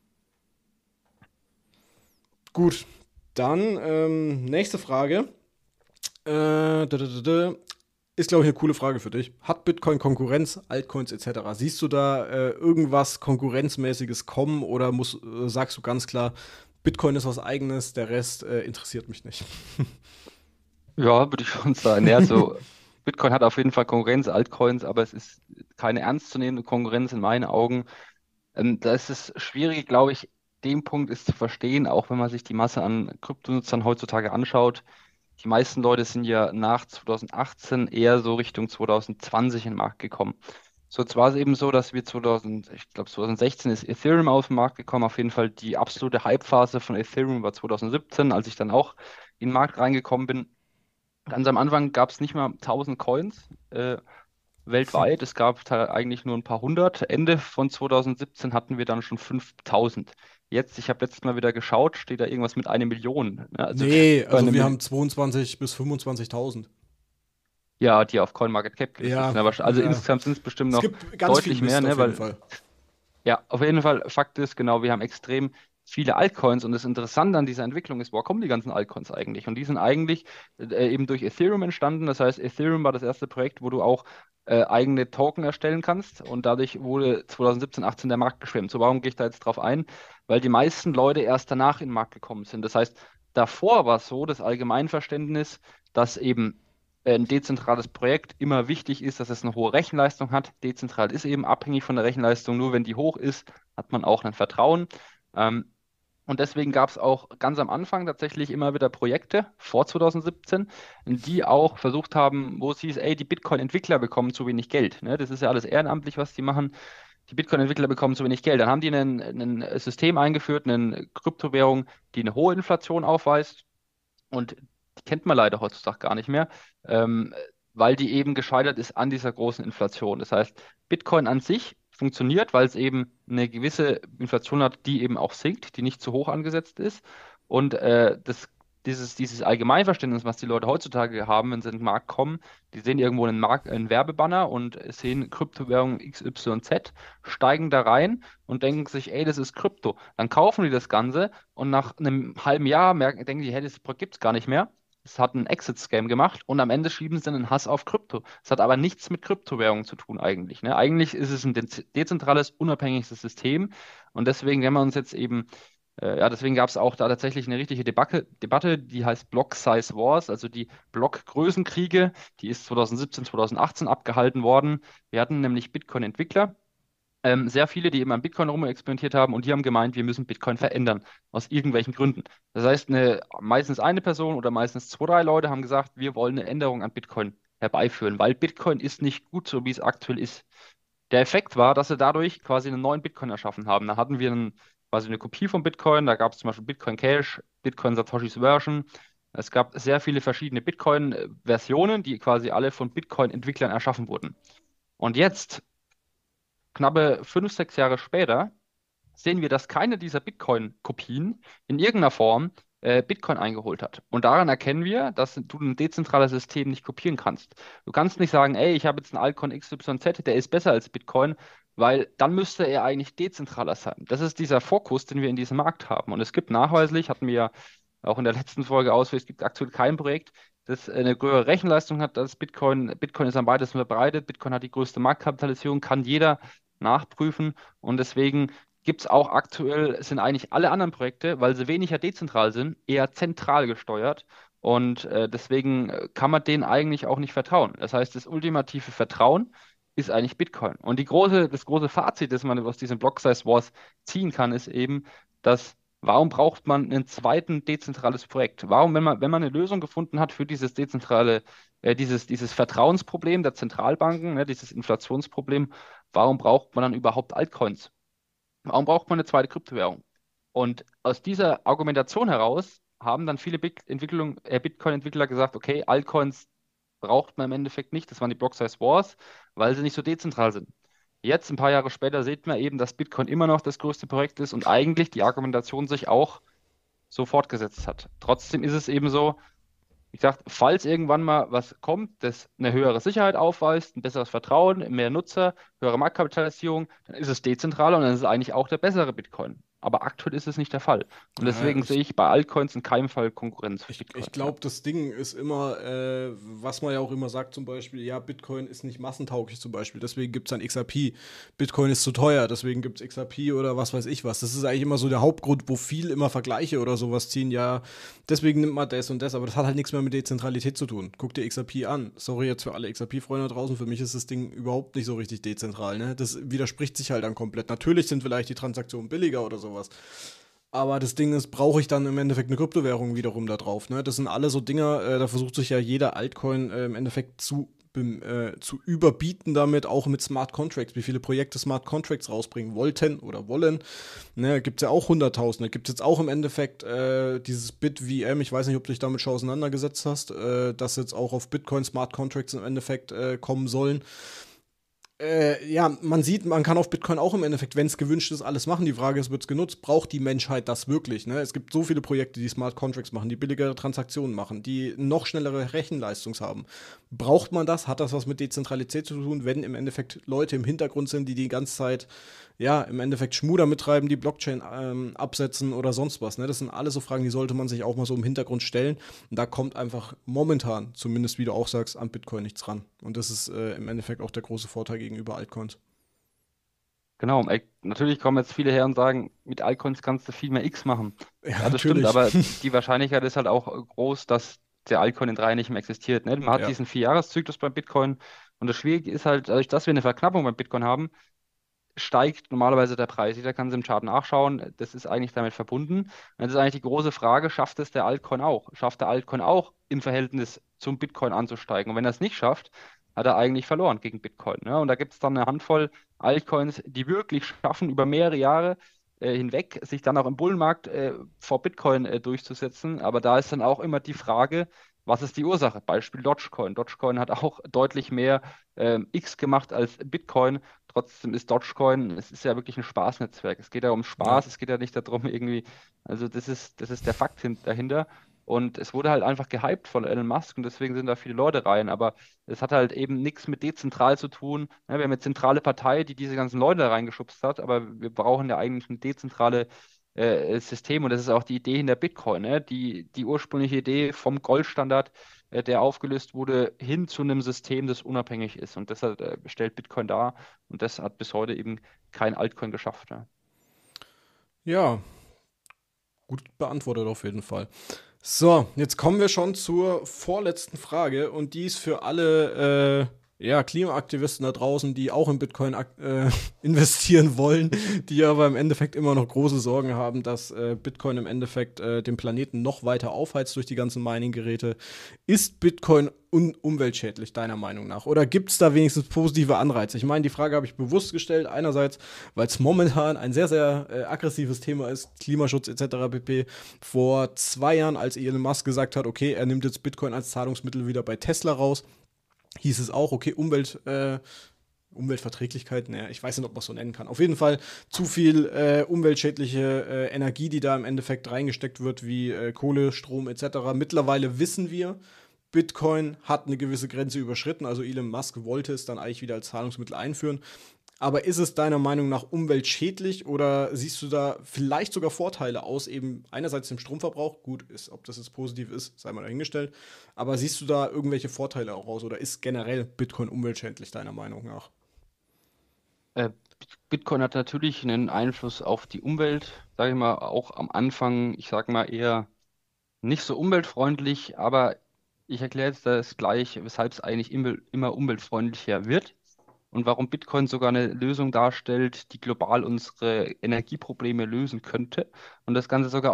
Gut, dann nächste Frage. Ist, glaube ich, eine coole Frage für dich. Hat Bitcoin Konkurrenz, Altcoins etc.? Siehst du da irgendwas Konkurrenzmäßiges kommen oder sagst du ganz klar, Bitcoin ist was Eigenes, der Rest interessiert mich nicht?
ja, würde ich schon sagen. Ja, so Bitcoin hat auf jeden Fall Konkurrenz, Altcoins, aber es ist keine ernstzunehmende Konkurrenz in meinen Augen. Da ist es schwierig, glaube ich, den Punkt ist zu verstehen, auch wenn man sich die Masse an Kryptonutzern heutzutage anschaut. Die meisten Leute sind ja nach 2018 eher so Richtung 2020 in den Markt gekommen. So, jetzt war es eben so, dass wir 2000, ich glaube 2016 ist Ethereum auf den Markt gekommen. Auf jeden Fall die absolute Hype-Phase von Ethereum war 2017, als ich dann auch in den Markt reingekommen bin. Ganz am Anfang gab es nicht mal 1000 Coins weltweit. Es gab da eigentlich nur ein paar hundert. Ende von 2017 hatten wir dann schon 5000. Jetzt, ich habe letztes Mal wieder geschaut, steht da irgendwas mit 1 Million. Ja, also
Nee,
bei
also
einer
wir
Million.
haben 22 bis 25.000.
Ja, die auf CoinMarketCap gelistet
Ja,
sind. Aber also insgesamt sind es bestimmt
es
noch
gibt ganz viel
deutlich mehr,
Mist
ne?
auf jeden
Weil
Fall.
ja, auf jeden Fall, Fakt ist, genau, wir haben extrem viele Altcoins und das Interessante an dieser Entwicklung ist, woher kommen die ganzen Altcoins eigentlich? Und die sind eigentlich eben durch Ethereum entstanden. Das heißt, Ethereum war das erste Projekt, wo du auch eigene Token erstellen kannst und dadurch wurde 2017, 18 der Markt geschwemmt. So, warum gehe ich da jetzt drauf ein? Weil die meisten Leute erst danach in den Markt gekommen sind. Das heißt, davor war es so, das Allgemeinverständnis, dass eben ein dezentrales Projekt immer wichtig ist, dass es eine hohe Rechenleistung hat. Dezentral ist eben abhängig von der Rechenleistung. Nur wenn die hoch ist, hat man auch ein Vertrauen. Ähm, und deswegen gab es auch ganz am Anfang tatsächlich immer wieder Projekte vor 2017, die auch versucht haben, wo es hieß, ey, die Bitcoin-Entwickler bekommen zu wenig Geld. Ne? Das ist ja alles ehrenamtlich, was die machen. Die Bitcoin-Entwickler bekommen zu wenig Geld. Dann haben die ein System eingeführt, eine Kryptowährung, die eine hohe Inflation aufweist. Und die kennt man leider heutzutage gar nicht mehr, ähm, weil die eben gescheitert ist an dieser großen Inflation. Das heißt, Bitcoin an sich funktioniert, weil es eben eine gewisse Inflation hat, die eben auch sinkt, die nicht zu hoch angesetzt ist. Und dieses Allgemeinverständnis, was die Leute heutzutage haben, wenn sie in den Markt kommen, die sehen irgendwo einen Werbebanner und sehen Kryptowährung XYZ, steigen da rein und denken sich, ey, das ist Krypto. Dann kaufen die das Ganze und nach einem halben Jahr denken die, hey, das Projekt gibt es gar nicht mehr. Es hat einen Exit-Scam gemacht und am Ende schieben sie dann einen Hass auf Krypto. Es hat aber nichts mit Kryptowährungen zu tun eigentlich. Ne? Eigentlich ist es ein dezentrales, unabhängiges System und deswegen, wenn wir uns jetzt eben, ja, deswegen gab es auch da tatsächlich eine richtige Debatte, die heißt Block Size Wars, also die Blockgrößenkriege, die ist 2017, 2018 abgehalten worden. Wir hatten nämlich Bitcoin-Entwickler, sehr viele, die eben an Bitcoin rumexperimentiert haben und die haben gemeint, wir müssen Bitcoin verändern, aus irgendwelchen Gründen. Das heißt, meistens eine Person oder meistens zwei, drei Leute haben gesagt, wir wollen eine Änderung an Bitcoin herbeiführen, weil Bitcoin ist nicht gut, so wie es aktuell ist. Der Effekt war, dass sie dadurch quasi einen neuen Bitcoin erschaffen haben. Da hatten wir quasi eine Kopie von Bitcoin, da gab es zum Beispiel Bitcoin Cash, Bitcoin Satoshis Version. Es gab sehr viele verschiedene Bitcoin-Versionen, die quasi alle von Bitcoin-Entwicklern erschaffen wurden. Und jetzt knappe 5, 6 Jahre später sehen wir, dass keine dieser Bitcoin-Kopien in irgendeiner Form Bitcoin eingeholt hat. Und daran erkennen wir, dass du ein dezentrales System nicht kopieren kannst. Du kannst nicht sagen, ey, ich habe jetzt einen Altcoin XYZ, der ist besser als Bitcoin, weil dann müsste er eigentlich dezentraler sein. Das ist dieser Fokus, den wir in diesem Markt haben. Und es gibt nachweislich, hatten wir ja auch in der letzten Folge ausführlich, es gibt aktuell kein Projekt, das eine höhere Rechenleistung hat als Bitcoin. Bitcoin ist am weitesten verbreitet, Bitcoin hat die größte Marktkapitalisierung, kann jeder nachprüfen. Und deswegen gibt es auch aktuell, sind eigentlich alle anderen Projekte, weil sie weniger dezentral sind, eher zentral gesteuert. Und deswegen kann man denen eigentlich auch nicht vertrauen. Das heißt, das ultimative Vertrauen ist eigentlich Bitcoin. Und das große Fazit, das man aus diesem Block Size Wars ziehen kann, ist eben, dass warum braucht man ein zweiten dezentrales Projekt? Warum, wenn man eine Lösung gefunden hat für dieses dezentrale, dieses Vertrauensproblem der Zentralbanken, ne, dieses Inflationsproblem, warum braucht man dann überhaupt Altcoins? Warum braucht man eine zweite Kryptowährung? Und aus dieser Argumentation heraus haben dann viele Bitcoin-Entwickler gesagt, okay, Altcoins braucht man im Endeffekt nicht, das waren die Block Size Wars, weil sie nicht so dezentral sind. Jetzt, ein paar Jahre später, sieht man eben, dass Bitcoin immer noch das größte Projekt ist und eigentlich die Argumentation sich auch so fortgesetzt hat. Trotzdem ist es eben so, ich sage, falls irgendwann mal was kommt, das eine höhere Sicherheit aufweist, ein besseres Vertrauen, mehr Nutzer, höhere Marktkapitalisierung, dann ist es dezentraler und dann ist es eigentlich auch der bessere Bitcoin. Aber aktuell ist es nicht der Fall. Und
Ja,
deswegen sehe ich bei Altcoins in keinem Fall Konkurrenz für
ich
Bitcoin. Ja.
glaube, das Ding ist immer, was man ja auch immer sagt, zum Beispiel, ja, Bitcoin ist nicht massentauglich zum Beispiel, deswegen gibt es ein XRP. Bitcoin ist zu teuer, deswegen gibt es XRP oder was weiß ich was. Das ist eigentlich immer so der Hauptgrund, wo viel immer Vergleiche oder sowas ziehen, ja, deswegen nimmt man das und das, aber das hat halt nichts mehr mit Dezentralität zu tun. Guck dir XRP an. Sorry jetzt für alle XRP-Freunde draußen, für mich ist das Ding überhaupt nicht so richtig dezentral, ne? Das widerspricht sich halt dann komplett. Natürlich sind vielleicht die Transaktionen billiger oder sowas. Aber das Ding ist, brauche ich dann im Endeffekt eine Kryptowährung wiederum da drauf. Ne? Das sind alle so Dinger, da versucht sich ja jeder Altcoin im Endeffekt zu zu überbieten damit, auch mit Smart Contracts, wie viele Projekte Smart Contracts rausbringen wollten oder wollen. Ne, gibt es ja auch Hunderttausende. Gibt es jetzt auch im Endeffekt dieses BitVM, ich weiß nicht, ob du dich damit schon auseinandergesetzt hast, dass jetzt auch auf Bitcoin Smart Contracts im Endeffekt kommen sollen. Ja, man sieht, man kann auf Bitcoin auch im Endeffekt, wenn es gewünscht ist, alles machen. Die Frage ist, wird es genutzt? Braucht die Menschheit das wirklich? Ne? Es gibt so viele Projekte, die Smart Contracts machen, die billigere Transaktionen machen, die noch schnellere Rechenleistung haben. Braucht man das? Hat das was mit Dezentralität zu tun, wenn im Endeffekt Leute im Hintergrund sind, die die ganze Zeit, ja, im Endeffekt Schmuder mittreiben, die Blockchain absetzen oder sonst was? Ne? Das sind alles so Fragen, die sollte man sich auch mal so im Hintergrund stellen. Und da kommt einfach momentan, zumindest wie du auch sagst, an Bitcoin nichts ran. Und das ist im Endeffekt auch der große Vorteil gegenüber Altcoins.
Genau, natürlich kommen jetzt viele her und sagen, mit Altcoins kannst du viel mehr X machen.
Ja,
Ja, das stimmt,
natürlich.
aber die Wahrscheinlichkeit ist halt auch groß, dass der Altcoin in 3 Jahren nicht mehr existiert. Ne? Man hat
Ja,
diesen Vierjahreszyklus beim Bitcoin und das Schwierige ist halt, dadurch, dass wir eine Verknappung beim Bitcoin haben, steigt normalerweise der Preis. Jeder kann es im Chart nachschauen. Das ist eigentlich damit verbunden. Und das ist eigentlich die große Frage, schafft es der Altcoin auch? Schafft der Altcoin auch im Verhältnis zum Bitcoin anzusteigen? Und wenn er es nicht schafft, hat er eigentlich verloren gegen Bitcoin. Ne? Und da gibt es dann eine Handvoll Altcoins, die wirklich schaffen, über mehrere Jahre hinweg, sich dann auch im Bullenmarkt vor Bitcoin durchzusetzen. Aber da ist dann auch immer die Frage, was ist die Ursache? Beispiel Dogecoin. Dogecoin hat auch deutlich mehr X gemacht als Bitcoin. Trotzdem ist Dogecoin, es ist ja wirklich ein Spaßnetzwerk. Es geht ja um
ja.
Spaß, es geht ja nicht darum, irgendwie, also das ist der Fakt dahinter. Und es wurde halt einfach gehypt von Elon Musk und deswegen sind da viele Leute rein. Aber es hat halt eben nichts mit dezentral zu tun. Ja, wir haben eine zentrale Partei, die diese ganzen Leute da reingeschubst hat, aber wir brauchen ja eigentlich ein dezentrale System und das ist auch die Idee hinter Bitcoin. Ne? Die ursprüngliche Idee vom Goldstandard, der aufgelöst wurde, hin zu einem System, das unabhängig ist. Und deshalb stellt Bitcoin dar und das hat bis heute eben kein Altcoin geschafft. Ne?
Ja, gut beantwortet auf jeden Fall. So, jetzt kommen wir schon zur vorletzten Frage und die ist für alle ja, Klimaaktivisten da draußen, die auch in Bitcoin investieren wollen, die aber im Endeffekt immer noch große Sorgen haben, dass Bitcoin im Endeffekt den Planeten noch weiter aufheizt durch die ganzen Mining-Geräte. Ist Bitcoin umweltschädlich, deiner Meinung nach? Oder gibt es da wenigstens positive Anreize? Ich meine, die Frage habe ich bewusst gestellt. Einerseits, weil es momentan ein sehr, sehr aggressives Thema ist, Klimaschutz etc. pp. Vor 2 Jahren, als Elon Musk gesagt hat, okay, er nimmt jetzt Bitcoin als Zahlungsmittel wieder bei Tesla raus, hieß es auch, okay, Umweltverträglichkeit, naja, ich weiß nicht, ob man es so nennen kann. Auf jeden Fall zu viel umweltschädliche Energie, die da im Endeffekt reingesteckt wird, wie Kohle, Strom etc. Mittlerweile wissen wir, Bitcoin hat eine gewisse Grenze überschritten, also Elon Musk wollte es dann eigentlich wieder als Zahlungsmittel einführen. Aber ist es deiner Meinung nach umweltschädlich oder siehst du da vielleicht sogar Vorteile aus, eben einerseits dem Stromverbrauch, gut, ist, ob das jetzt positiv ist, sei mal dahingestellt, aber siehst du da irgendwelche Vorteile auch aus oder ist generell Bitcoin umweltschädlich deiner Meinung nach?
Äh, Bitcoin hat natürlich einen Einfluss auf die Umwelt, sage ich mal, auch am Anfang, ich sage mal eher nicht so umweltfreundlich, aber ich erkläre jetzt das gleich, weshalb es eigentlich immer umweltfreundlicher wird und warum Bitcoin sogar eine Lösung darstellt, die global unsere Energieprobleme lösen könnte und das Ganze sogar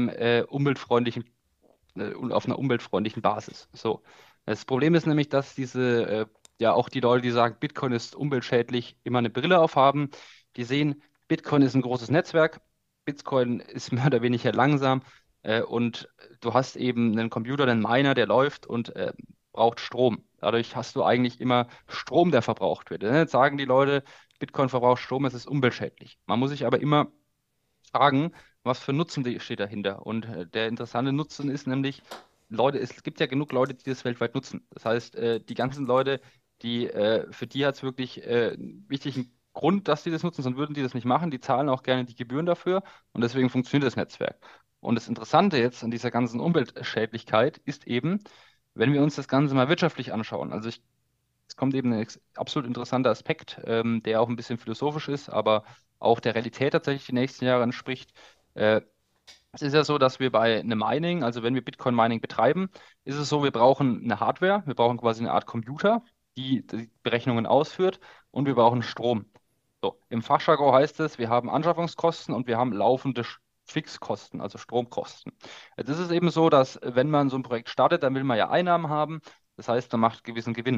auf einer umweltfreundlichen Basis. So. Das Problem ist nämlich, dass ja auch die Leute, die sagen, Bitcoin ist umweltschädlich, immer eine Brille aufhaben. Die sehen, Bitcoin ist ein großes Netzwerk, Bitcoin ist mehr oder weniger langsam und du hast eben einen Computer, einen Miner, der läuft und braucht Strom. Dadurch hast du eigentlich immer Strom, der verbraucht wird. Jetzt sagen die Leute, Bitcoin verbraucht Strom, es ist umweltschädlich. Man muss sich aber immer fragen, was für Nutzen steht dahinter. Und der interessante Nutzen ist nämlich, Leute, es gibt ja genug Leute, die das weltweit nutzen. Das heißt, die ganzen Leute, für die hat es wirklich einen wichtigen Grund, dass sie das nutzen, sonst würden die das nicht machen. Die zahlen auch gerne die Gebühren dafür und deswegen funktioniert das Netzwerk. Und das Interessante jetzt an dieser ganzen Umweltschädlichkeit ist eben, wenn wir uns das Ganze mal wirtschaftlich anschauen. Es kommt eben ein absolut interessanter Aspekt, der auch ein bisschen philosophisch ist, aber auch der Realität tatsächlich die nächsten Jahre entspricht. Äh, Es ist ja so, dass wir bei einem Mining, also wenn wir Bitcoin-Mining betreiben, ist es so, wir brauchen eine Hardware, wir brauchen quasi eine Art Computer, die Berechnungen ausführt und wir brauchen Strom. So, im Fachjargon heißt es, wir haben Anschaffungskosten und wir haben laufende Fixkosten, also Stromkosten. Jetzt ist es eben so, dass wenn man so ein Projekt startet, dann will man ja Einnahmen haben, das heißt, man macht gewissen Gewinn.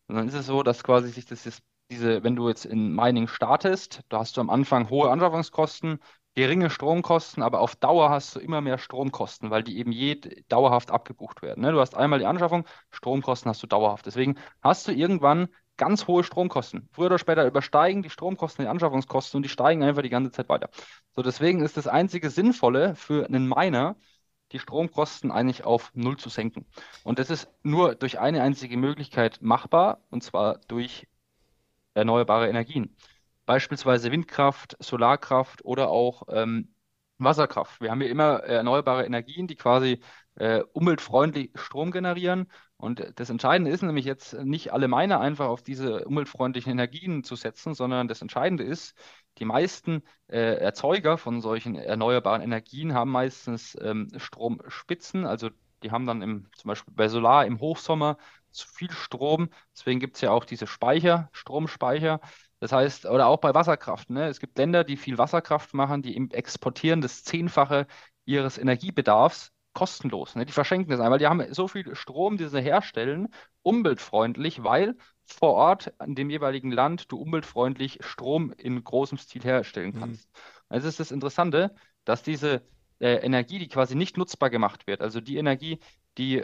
Und dann ist es so, dass quasi sich wenn du jetzt in Mining startest, da hast du am Anfang hohe Anschaffungskosten, geringe Stromkosten, aber auf Dauer hast du immer mehr Stromkosten, weil die eben dauerhaft abgebucht werden. Ne? Du hast einmal die Anschaffung, Stromkosten hast du dauerhaft. Deswegen hast du irgendwann ganz hohe Stromkosten. Früher oder später übersteigen die Stromkosten die Anschaffungskosten und die steigen einfach die ganze Zeit weiter. So, deswegen ist das einzige Sinnvolle für einen Miner, die Stromkosten eigentlich auf Null zu senken. Und das ist nur durch eine einzige Möglichkeit machbar, und zwar durch erneuerbare Energien. Beispielsweise Windkraft, Solarkraft oder auch Wasserkraft. Wir haben hier immer erneuerbare Energien, die quasi umweltfreundlich Strom generieren. Und das Entscheidende ist nämlich jetzt nicht alle Miner einfach auf diese umweltfreundlichen Energien zu setzen, sondern das Entscheidende ist, die meisten Erzeuger von solchen erneuerbaren Energien haben meistens Stromspitzen, also die haben dann zum Beispiel bei Solar im Hochsommer zu viel Strom. Deswegen gibt es ja auch diese Stromspeicher. Das heißt, oder auch bei Wasserkraft, ne? Es gibt Länder, die viel Wasserkraft machen, die exportieren das Zehnfache ihres Energiebedarfs kostenlos. Ne? Die verschenken das einfach. Die haben so viel Strom, die sie herstellen, umweltfreundlich, weil vor Ort in dem jeweiligen Land du umweltfreundlich Strom in großem Stil herstellen
Mhm.
kannst. Also ist das Interessante, dass diese Energie, die quasi nicht nutzbar gemacht wird, also die Energie, die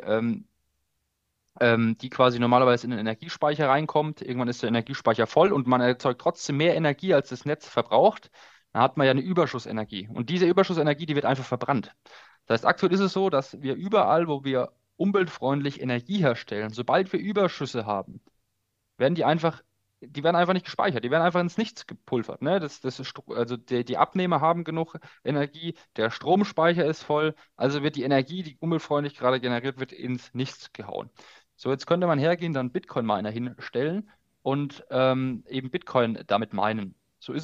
die quasi normalerweise in den Energiespeicher reinkommt. Irgendwann ist der Energiespeicher voll und man erzeugt trotzdem mehr Energie, als das Netz verbraucht. Dann hat man ja eine Überschussenergie. Und diese Überschussenergie, die wird einfach verbrannt. Das heißt, aktuell ist es so, dass wir überall, wo wir umweltfreundlich Energie herstellen, sobald wir Überschüsse haben, werden die werden einfach nicht gespeichert, die werden einfach ins Nichts gepulvert. Ne? Also die Abnehmer haben genug Energie, der Stromspeicher ist voll, also wird die Energie, die umweltfreundlich gerade generiert wird, ins Nichts gehauen. So, jetzt könnte man hergehen, dann Bitcoin-Miner hinstellen und eben Bitcoin damit minen.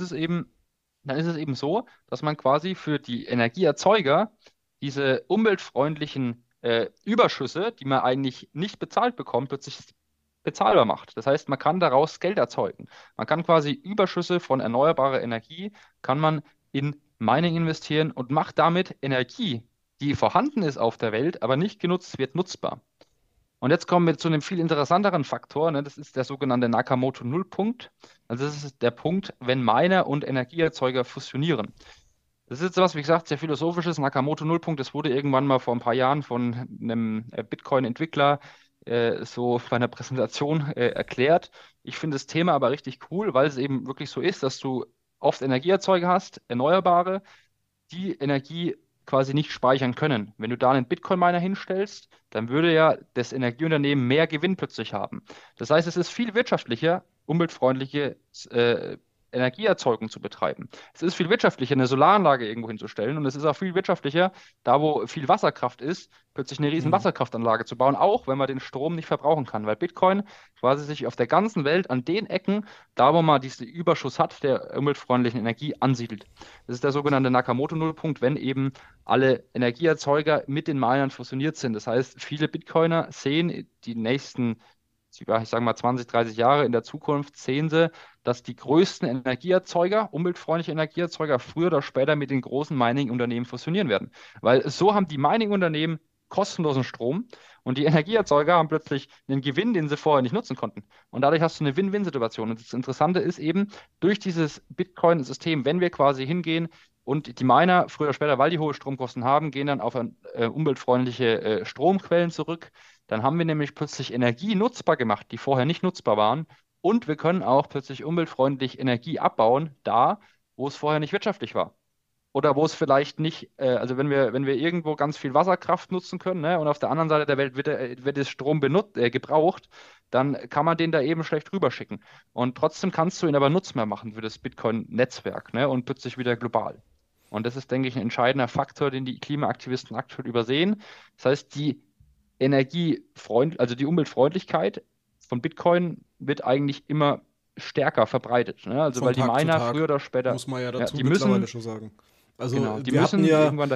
Dann ist es eben so, dass man quasi für die Energieerzeuger diese umweltfreundlichen Überschüsse, die man eigentlich nicht bezahlt bekommt, plötzlich bezahlbar macht. Das heißt, man kann daraus Geld erzeugen. Man kann quasi Überschüsse von erneuerbarer Energie, kann man in Mining investieren und macht damit Energie, die vorhanden ist auf der Welt, aber nicht genutzt wird, nutzbar. Und jetzt kommen wir zu einem viel interessanteren Faktor, ne? Das ist der sogenannte Nakamoto-Nullpunkt. Also das ist der Punkt, wenn Miner und Energieerzeuger fusionieren. Das ist jetzt was, wie gesagt, sehr philosophisches. Nakamoto-Nullpunkt, das wurde irgendwann mal vor ein paar Jahren von einem Bitcoin-Entwickler so bei einer Präsentation erklärt. Ich finde das Thema aber richtig cool, weil es eben wirklich so ist, dass du oft Energieerzeuger hast, erneuerbare, die Energie quasi nicht speichern können. Wenn du da einen Bitcoin-Miner hinstellst, dann würde ja das Energieunternehmen mehr Gewinn plötzlich haben. Das heißt, es ist viel wirtschaftlicher, umweltfreundliche Energieerzeugung zu betreiben. Es ist viel wirtschaftlicher, eine Solaranlage irgendwo hinzustellen und es ist auch viel wirtschaftlicher, da wo viel Wasserkraft ist, plötzlich eine riesen
Mhm.
Wasserkraftanlage zu bauen, auch wenn man den Strom nicht verbrauchen kann, weil Bitcoin quasi sich auf der ganzen Welt an den Ecken, da wo man diesen Überschuss hat, der umweltfreundlichen Energie ansiedelt. Das ist der sogenannte Nakamoto-Nullpunkt, wenn eben alle Energieerzeuger mit den Minern fusioniert sind. Das heißt, viele Bitcoiner sehen die nächsten, ich sage mal 20, 30 Jahre in der Zukunft, sehen sie, dass die größten Energieerzeuger, umweltfreundliche Energieerzeuger, früher oder später mit den großen Mining-Unternehmen fusionieren werden. Weil so haben die Mining-Unternehmen kostenlosen Strom und die Energieerzeuger haben plötzlich einen Gewinn, den sie vorher nicht nutzen konnten. Und dadurch hast du eine Win-Win-Situation. Und das Interessante ist eben, durch dieses Bitcoin-System, wenn wir quasi hingehen und die Miner früher oder später, weil die hohe Stromkosten haben, gehen dann auf umweltfreundliche Stromquellen zurück, dann haben wir nämlich plötzlich Energie nutzbar gemacht, die vorher nicht nutzbar waren. Und wir können auch plötzlich umweltfreundlich Energie abbauen, da, wo es vorher nicht wirtschaftlich war. Oder wo es vielleicht nicht, also wenn wir irgendwo ganz viel Wasserkraft nutzen können, ne, und auf der anderen Seite der Welt wird der Strom gebraucht, dann kann man den da eben schlecht rüberschicken. Und trotzdem kannst du ihn aber nutzbar machen für das Bitcoin-Netzwerk, ne, und plötzlich wieder global. Und das ist, denke ich, ein entscheidender Faktor, den die Klimaaktivisten aktuell übersehen. Das heißt, also die Umweltfreundlichkeit von Bitcoin wird eigentlich immer stärker verbreitet, ne? Also
Von
weil die
Tag zu
Miner früher
Tag,
oder später,
muss man ja
ja,
dazu
die
mittlerweile
müssen,
schon sagen. Also
genau, die
wir hatten
müssen
ja
irgendwann dahin.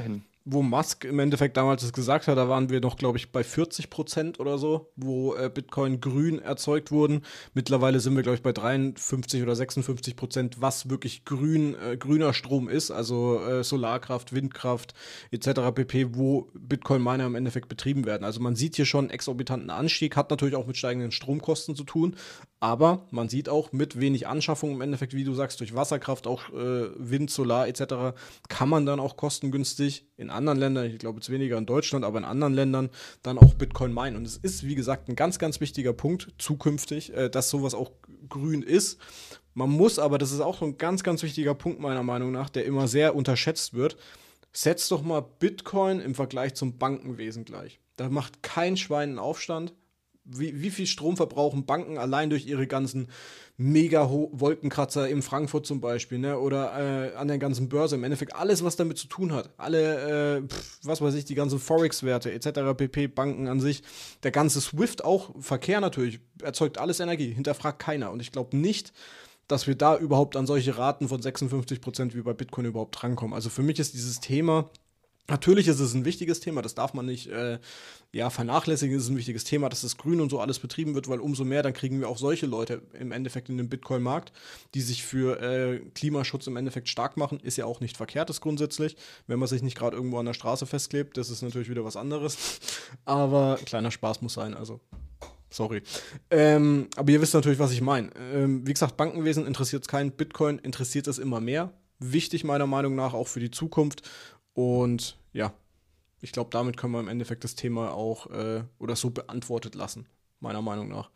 wo Musk im Endeffekt damals das gesagt hat, da waren wir noch, glaube ich, bei 40% oder so, wo Bitcoin grün erzeugt wurden. Mittlerweile sind wir, glaube ich, bei 53 oder 56%, was wirklich grüner Strom ist, also Solarkraft, Windkraft etc. pp., wo Bitcoin-Miner im Endeffekt betrieben werden. Also man sieht hier schon einen exorbitanten Anstieg, hat natürlich auch mit steigenden Stromkosten zu tun, aber man sieht auch mit wenig Anschaffung im Endeffekt, wie du sagst, durch Wasserkraft, auch Wind, Solar etc., kann man dann auch kostengünstig in anderen Ländern, ich glaube jetzt weniger in Deutschland, aber in anderen Ländern dann auch Bitcoin meinen. Und es ist, wie gesagt, ein ganz, ganz wichtiger Punkt zukünftig, dass sowas auch grün ist. Man muss aber, das ist auch so ein ganz, ganz wichtiger Punkt meiner Meinung nach, der immer sehr unterschätzt wird, setzt doch mal Bitcoin im Vergleich zum Bankenwesen gleich. Da macht kein Schwein einen Aufstand. Wie viel Strom verbrauchen Banken allein durch ihre ganzen Mega-Wolkenkratzer in Frankfurt zum Beispiel, ne? Oder an der ganzen Börse. Im Endeffekt alles, was damit zu tun hat. Alle, was weiß ich, die ganzen Forex-Werte etc. pp. Banken an sich. Der ganze SWIFT auch, Verkehr natürlich, erzeugt alles Energie. Hinterfragt keiner. Und ich glaube nicht, dass wir da überhaupt an solche Raten von 56% wie bei Bitcoin überhaupt drankommen. Also für mich ist dieses Thema, natürlich ist es ein wichtiges Thema, das darf man nicht ja, vernachlässigen, es ist ein wichtiges Thema, dass das Grün und so alles betrieben wird, weil umso mehr, dann kriegen wir auch solche Leute im Endeffekt in den Bitcoin-Markt, die sich für Klimaschutz im Endeffekt stark machen, ist ja auch nicht verkehrt, ist grundsätzlich, wenn man sich nicht gerade irgendwo an der Straße festklebt, das ist natürlich wieder was anderes, aber kleiner Spaß muss sein, also sorry. Aber ihr wisst natürlich, was ich meine. Wie gesagt, Bankenwesen interessiert es keinen, Bitcoin interessiert es immer mehr. Wichtig meiner Meinung nach auch für die Zukunft. Und ja, ich glaube, damit können wir im Endeffekt das Thema auch oder so beantwortet lassen, meiner Meinung nach.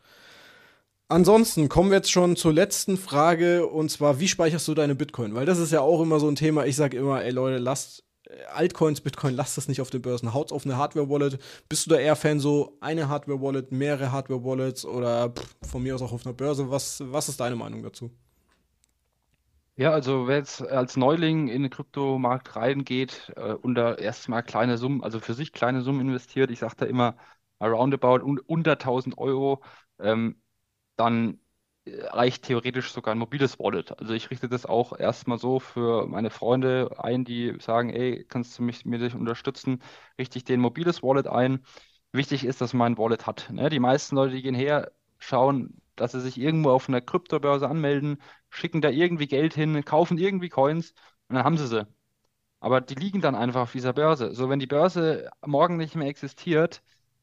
Ansonsten kommen wir jetzt schon zur letzten Frage und zwar, wie speicherst du deine Bitcoin? Weil das ist ja auch immer so ein Thema. Ich sage immer, ey Leute, lasst Altcoins, Bitcoin, lasst das nicht auf den Börsen. Haut's auf eine Hardware-Wallet. Bist du da eher Fan so eine Hardware-Wallet, mehrere Hardware-Wallets oder von mir aus auch auf einer Börse? Was ist deine Meinung dazu?
Ja, also wer jetzt als Neuling in den Kryptomarkt reingeht und da erstmal kleine Summen, also für sich kleine Summen investiert, ich sage da immer roundabout unter 1.000 Euro, ähm, dann reicht theoretisch sogar ein mobiles Wallet. Also ich richte das auch erstmal so für meine Freunde ein, die sagen, ey, kannst du mir dich unterstützen, richte ich den mobiles Wallet ein. Wichtig ist, dass man ein Wallet hat. Ne? Die meisten Leute, die gehen her, schauen, dass sie sich irgendwo auf einer Kryptobörse anmelden, schicken da irgendwie Geld hin, kaufen irgendwie Coins und dann haben sie sie. Aber die liegen dann einfach auf dieser Börse. So, wenn die Börse morgen nicht mehr existiert,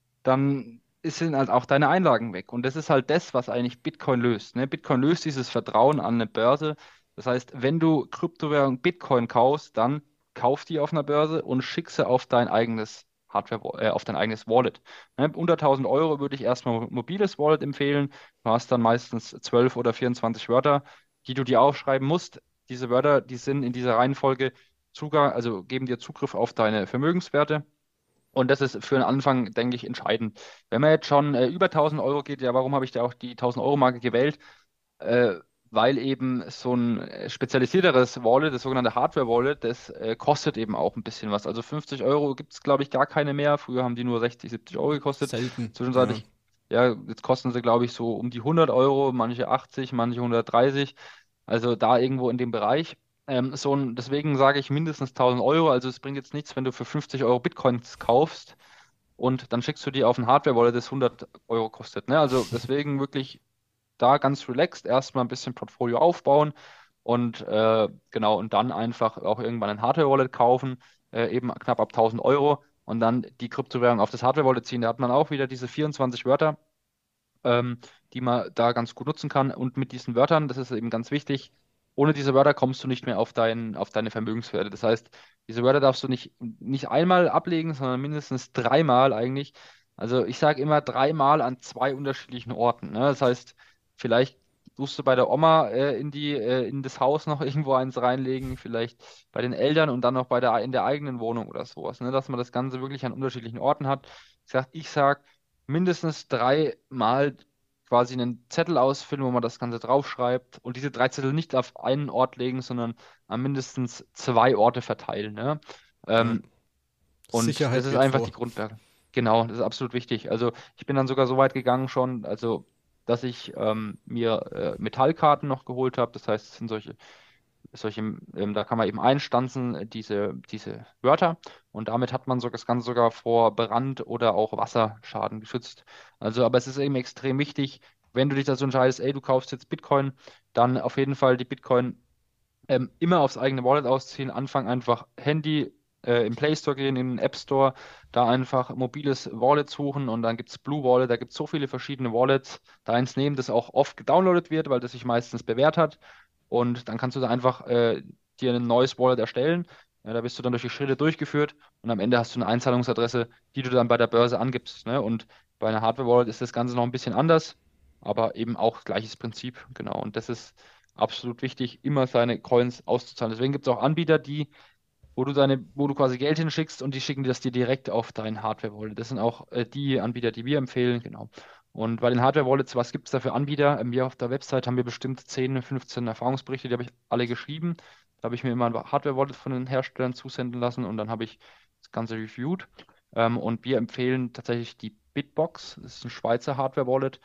dann sind halt auch deine Einlagen weg. Und das ist halt das, was eigentlich Bitcoin löst. Ne? Bitcoin löst dieses Vertrauen an eine Börse. Das heißt, wenn du Kryptowährung Bitcoin kaufst, dann kauf die auf einer Börse und schick sie auf dein eigenes auf dein eigenes Wallet. Ne? Unter 1.000 Euro würde ich erstmal ein mobiles Wallet empfehlen. Du hast dann meistens 12 oder 24 Wörter, die du dir aufschreiben musst. Diese Wörter, die sind in dieser Reihenfolge Zugang, also geben dir Zugriff auf deine Vermögenswerte. Und das ist für den Anfang, denke ich, entscheidend. Wenn man jetzt schon über 1.000 Euro geht, ja, warum habe ich da auch die 1.000-Euro-Marke gewählt? Äh, Weil eben so ein spezialisierteres Wallet, das sogenannte Hardware-Wallet, das kostet eben auch ein bisschen was. Also 50 Euro gibt es, glaube ich, gar keine mehr. Früher haben die nur 60, 70 Euro gekostet.
Selten. Ja.
Zwischenzeitlich, ja, jetzt kosten sie, glaube ich, so um die 100 Euro, manche 80, manche 130. Also da irgendwo in dem Bereich. Deswegen sage ich mindestens 1.000 Euro. Also es bringt jetzt nichts, wenn du für 50 Euro Bitcoins kaufst und dann schickst du die auf ein Hardware-Wallet, das 100 Euro kostet. Ne? Also deswegen wirklich da ganz relaxed erstmal ein bisschen Portfolio aufbauen und genau, und dann einfach auch irgendwann ein Hardware-Wallet kaufen, eben knapp ab 1.000 Euro und dann die Kryptowährung auf das Hardware-Wallet ziehen. Da hat man auch wieder diese 24 Wörter, ähm, die man da ganz gut nutzen kann. Und mit diesen Wörtern, das ist eben ganz wichtig, ohne diese Wörter kommst du nicht mehr auf deine Vermögenswerte. Das heißt, diese Wörter darfst du nicht einmal ablegen, sondern mindestens dreimal eigentlich. Also ich sage immer dreimal an zwei unterschiedlichen Orten. Ne? Das heißt, vielleicht tust du bei der Oma in das Haus noch irgendwo eins reinlegen, vielleicht bei den Eltern und dann noch in der eigenen Wohnung oder sowas. Ne? Dass man das Ganze wirklich an unterschiedlichen Orten hat. Ich sag mindestens dreimal quasi einen Zettel ausfüllen, wo man das Ganze draufschreibt und diese drei Zettel nicht auf einen Ort legen, sondern an mindestens zwei Orte verteilen. Ne?
Ja.
Ähm, und das
Sicherheit
ist
geht
einfach die
vor.
Grundlage. Genau, das ist absolut wichtig. Also ich bin dann sogar so weit gegangen schon, also dass ich mir Metallkarten noch geholt habe. Das heißt, es sind solche da kann man eben einstanzen, diese Wörter, und damit hat man so das Ganze sogar vor Brand oder auch Wasserschaden geschützt. Also, aber es ist eben extrem wichtig, wenn du dich dazu entscheidest, ey, du kaufst jetzt Bitcoin, dann auf jeden Fall die Bitcoin immer aufs eigene Wallet ausziehen, anfangen einfach Handy im Play Store gehen, in den App Store, da einfach mobiles Wallet suchen, und dann gibt es Blue Wallet, da gibt es so viele verschiedene Wallets, da eins nehmen, das auch oft gedownloadet wird, weil das sich meistens bewährt hat, und dann kannst du da einfach dir ein neues Wallet erstellen. Ja, da bist du dann durch die Schritte durchgeführt, und am Ende hast du eine Einzahlungsadresse, die du dann bei der Börse angibst. Ne? Und bei einer Hardware-Wallet ist das Ganze noch ein bisschen anders, aber eben auch gleiches Prinzip, genau. Und das ist absolut wichtig, immer seine Coins auszuzahlen. Deswegen gibt es auch Anbieter, wo du quasi Geld hinschickst, und die schicken dir das dir direkt auf dein Hardware-Wallet. Das sind auch die Anbieter, die wir empfehlen, genau. Und bei den Hardware-Wallets, was gibt es da für Anbieter? Wir auf der Website haben wir bestimmt 10, 15 Erfahrungsberichte, die habe ich alle geschrieben. Da habe ich mir immer ein Hardware-Wallet von den Herstellern zusenden lassen, und dann habe ich das Ganze reviewed. Und wir empfehlen tatsächlich die Bitbox. Das ist ein Schweizer Hardware-Wallet.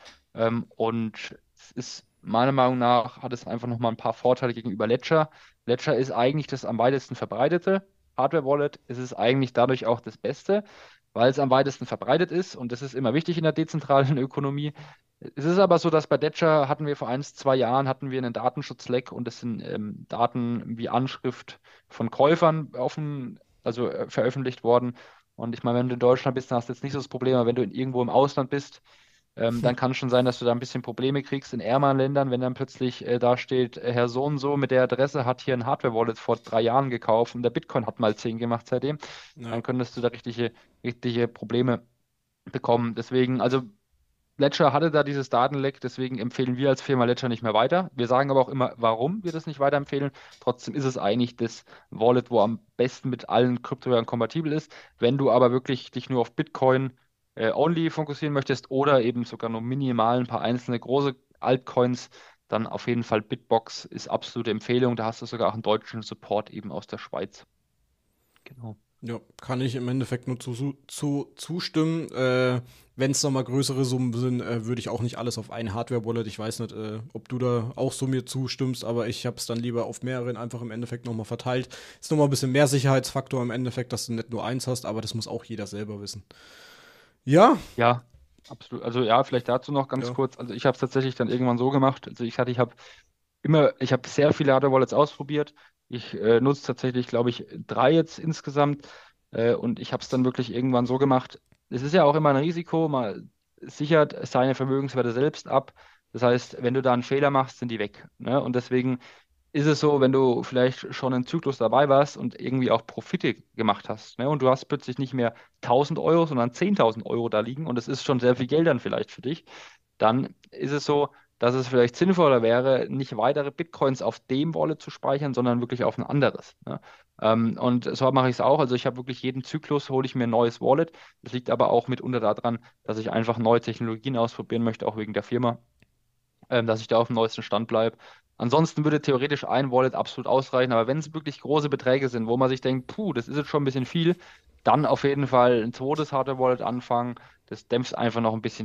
Und es ist meiner Meinung nach, hat es einfach nochmal ein paar Vorteile gegenüber Ledger. Ledger ist eigentlich das am weitesten verbreitete Hardware-Wallet. Es ist eigentlich dadurch auch das Beste, weil es am weitesten verbreitet ist, und das ist immer wichtig in der dezentralen Ökonomie. Es ist aber so, dass bei Ledger hatten wir vor 1, 2 Jahren einen Datenschutz-Leck, und das sind Daten wie Anschrift von Käufern veröffentlicht worden. Und ich meine, wenn du in Deutschland bist, dann hast du jetzt nicht so das Problem, aber wenn du irgendwo im Ausland bist, dann kann es schon sein, dass du da ein bisschen Probleme kriegst in ärmeren Ländern, wenn dann plötzlich da steht, Herr so und so mit der Adresse hat hier ein Hardware-Wallet vor 3 Jahren gekauft und der Bitcoin hat mal 10 gemacht seitdem,
Ja.
dann könntest du da richtige Probleme bekommen. Deswegen, also Ledger hatte da dieses Datenleck, deswegen empfehlen wir als Firma Ledger nicht mehr weiter. Wir sagen aber auch immer, warum wir das nicht weiterempfehlen. Trotzdem ist es eigentlich das Wallet, wo am besten mit allen Kryptowährungen kompatibel ist. Wenn du aber wirklich dich nur auf Bitcoin only fokussieren möchtest oder eben sogar nur minimal ein paar einzelne große Altcoins, dann auf jeden Fall Bitbox ist absolute Empfehlung. Da hast du sogar auch einen deutschen Support eben aus der Schweiz. Genau.
Ja, kann ich im Endeffekt nur zustimmen. Wenn es nochmal größere Summen sind, würde ich auch nicht alles auf eine Hardware-Wallet. Ich weiß nicht, ob du da auch so mir zustimmst, aber ich habe es dann lieber auf mehreren einfach im Endeffekt nochmal verteilt. Ist nochmal ein bisschen mehr Sicherheitsfaktor im Endeffekt, dass du nicht nur eins hast, aber das muss auch jeder selber wissen. Ja,
Ja, absolut. Also ja, vielleicht dazu noch ganz
ja.
kurz. Also ich habe es tatsächlich dann irgendwann so gemacht. Also ich habe sehr viele Hardware-Wallets ausprobiert. Ich nutze tatsächlich, glaube ich, 3 jetzt insgesamt. Und ich habe es dann wirklich irgendwann so gemacht. Es ist ja auch immer ein Risiko, man sichert seine Vermögenswerte selbst ab. Das heißt, wenn du da einen Fehler machst, sind die weg. Ne? Und deswegen ist es so, wenn du vielleicht schon im Zyklus dabei warst und irgendwie auch Profite gemacht hast, ne, und du hast plötzlich nicht mehr 1.000 Euro, sondern 10.000 Euro da liegen, und es ist schon sehr viel Geld dann vielleicht für dich, dann ist es so, dass es vielleicht sinnvoller wäre, nicht weitere Bitcoins auf dem Wallet zu speichern, sondern wirklich auf ein anderes. Ne? Und so mache ich es auch. Also ich habe wirklich jeden Zyklus, hole ich mir ein neues Wallet. Das liegt aber auch mitunter daran, dass ich einfach neue Technologien ausprobieren möchte, auch wegen der Firma, dass ich da auf dem neuesten Stand bleibe. Ansonsten würde theoretisch ein Wallet absolut ausreichen, aber wenn es wirklich große Beträge sind, wo man sich denkt, puh, das ist jetzt schon ein bisschen viel, dann auf jeden Fall ein zweites Hardware-Wallet anfangen. Das dämpft einfach noch ein bisschen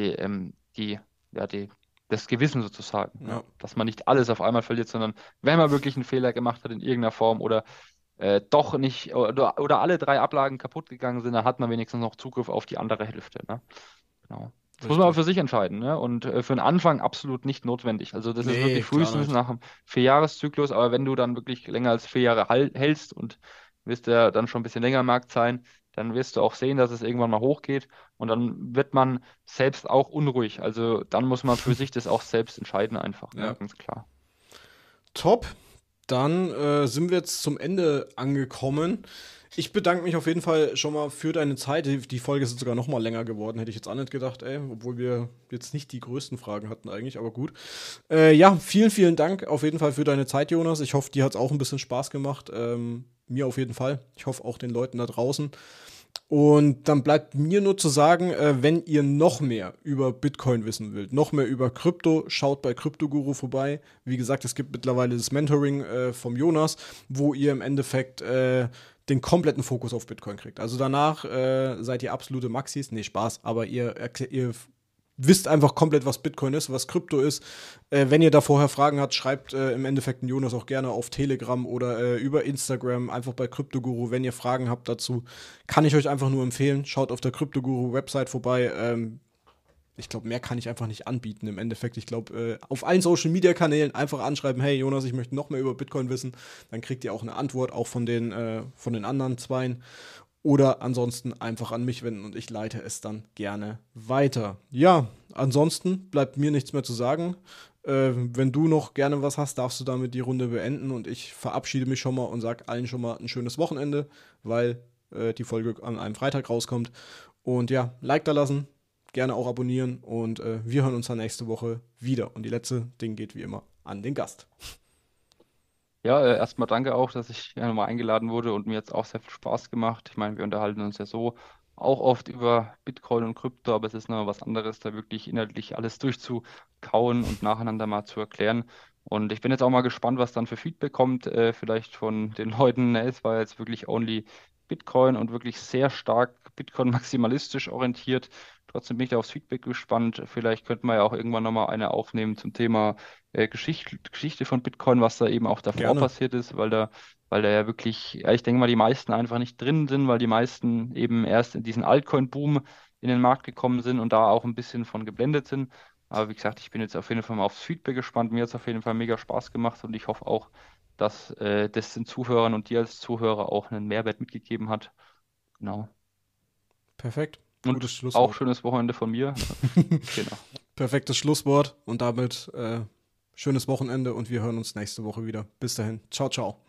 das Gewissen sozusagen, ne?
Ja.
Dass man nicht alles auf einmal verliert, sondern wenn man wirklich einen Fehler gemacht hat in irgendeiner Form oder doch nicht oder alle 3 Ablagen kaputt gegangen sind, dann hat man wenigstens noch Zugriff auf die andere Hälfte. Ne? Genau. Das muss man aber
Richtig.
für sich entscheiden, ne? Und für den Anfang absolut nicht notwendig. Also das ist
Nee,
wirklich
klar
frühestens
nicht.
nach einem 4-Jahres-Zyklus, aber wenn du dann wirklich länger als 4 Jahre hältst und wirst ja dann schon ein bisschen länger im Markt sein, dann wirst du auch sehen, dass es irgendwann mal hochgeht, und dann wird man selbst auch unruhig. Also dann muss man für sich das auch selbst entscheiden einfach, ne?
Ja.
Ganz klar.
Top. Dann sind wir jetzt zum Ende angekommen. Ich bedanke mich auf jeden Fall schon mal für deine Zeit. Die Folge ist sogar noch mal länger geworden, hätte ich jetzt auch nicht gedacht, ey, obwohl wir jetzt nicht die größten Fragen hatten eigentlich, aber gut. Ja, vielen, vielen Dank auf jeden Fall für deine Zeit, Jonas. Ich hoffe, dir hat es auch ein bisschen Spaß gemacht. Mir auf jeden Fall. Ich hoffe auch den Leuten da draußen. Und dann bleibt mir nur zu sagen, wenn ihr noch mehr über Bitcoin wissen wollt, noch mehr über Krypto, schaut bei CryptoGuru vorbei. Wie gesagt, es gibt mittlerweile das Mentoring vom Jonas, wo ihr im Endeffekt den kompletten Fokus auf Bitcoin kriegt. Also danach seid ihr absolute Maxis. Nee, Spaß, aber ihr wisst einfach komplett, was Bitcoin ist, was Krypto ist. Wenn ihr da vorher Fragen habt, schreibt im Endeffekt den Jonas auch gerne auf Telegram oder über Instagram, einfach bei Kryptoguru. Wenn ihr Fragen habt dazu, kann ich euch einfach nur empfehlen. Schaut auf der Kryptoguru-Website vorbei. Ich glaube, mehr kann ich einfach nicht anbieten im Endeffekt. Ich glaube, auf allen Social-Media-Kanälen einfach anschreiben, hey Jonas, ich möchte noch mehr über Bitcoin wissen. Dann kriegt ihr auch eine Antwort, auch von den anderen Zweien. Oder ansonsten einfach an mich wenden und ich leite es dann gerne weiter. Ja, ansonsten bleibt mir nichts mehr zu sagen. Wenn du noch gerne was hast, darfst du damit die Runde beenden und ich verabschiede mich schon mal und sage allen schon mal ein schönes Wochenende, weil die Folge an einem Freitag rauskommt. Und ja, Like da lassen, gerne auch abonnieren und wir hören uns dann nächste Woche wieder. Und die letzte Ding geht wie immer an den Gast.
Ja, erstmal danke auch, dass ich nochmal eingeladen wurde und mir jetzt auch sehr viel Spaß gemacht. Ich meine, wir unterhalten uns ja so auch oft über Bitcoin und Krypto, aber es ist noch was anderes, da wirklich inhaltlich alles durchzukauen und nacheinander mal zu erklären. Und ich bin jetzt auch mal gespannt, was dann für Feedback kommt, vielleicht von den Leuten. Ne? Es war jetzt wirklich only Bitcoin und wirklich sehr stark Bitcoin maximalistisch orientiert. Trotzdem bin ich da aufs Feedback gespannt. Vielleicht könnten wir ja auch irgendwann nochmal eine aufnehmen zum Thema Geschichte von Bitcoin, was da eben auch davor
Gerne.
passiert ist, weil da ja wirklich, ja, ich denke mal, die meisten einfach nicht drin sind, weil die meisten eben erst in diesen Altcoin-Boom in den Markt gekommen sind und da auch ein bisschen von geblendet sind. Aber wie gesagt, ich bin jetzt auf jeden Fall mal aufs Feedback gespannt. Mir hat es auf jeden Fall mega Spaß gemacht und ich hoffe auch, dass das den Zuhörern und dir als Zuhörer auch einen Mehrwert mitgegeben hat. Genau.
Perfekt. Gutes
Und auch
Schlusswort.
schönes Wochenende von mir. Genau.
Perfektes Schlusswort und damit schönes Wochenende und wir hören uns nächste Woche wieder. Bis dahin. Ciao, ciao.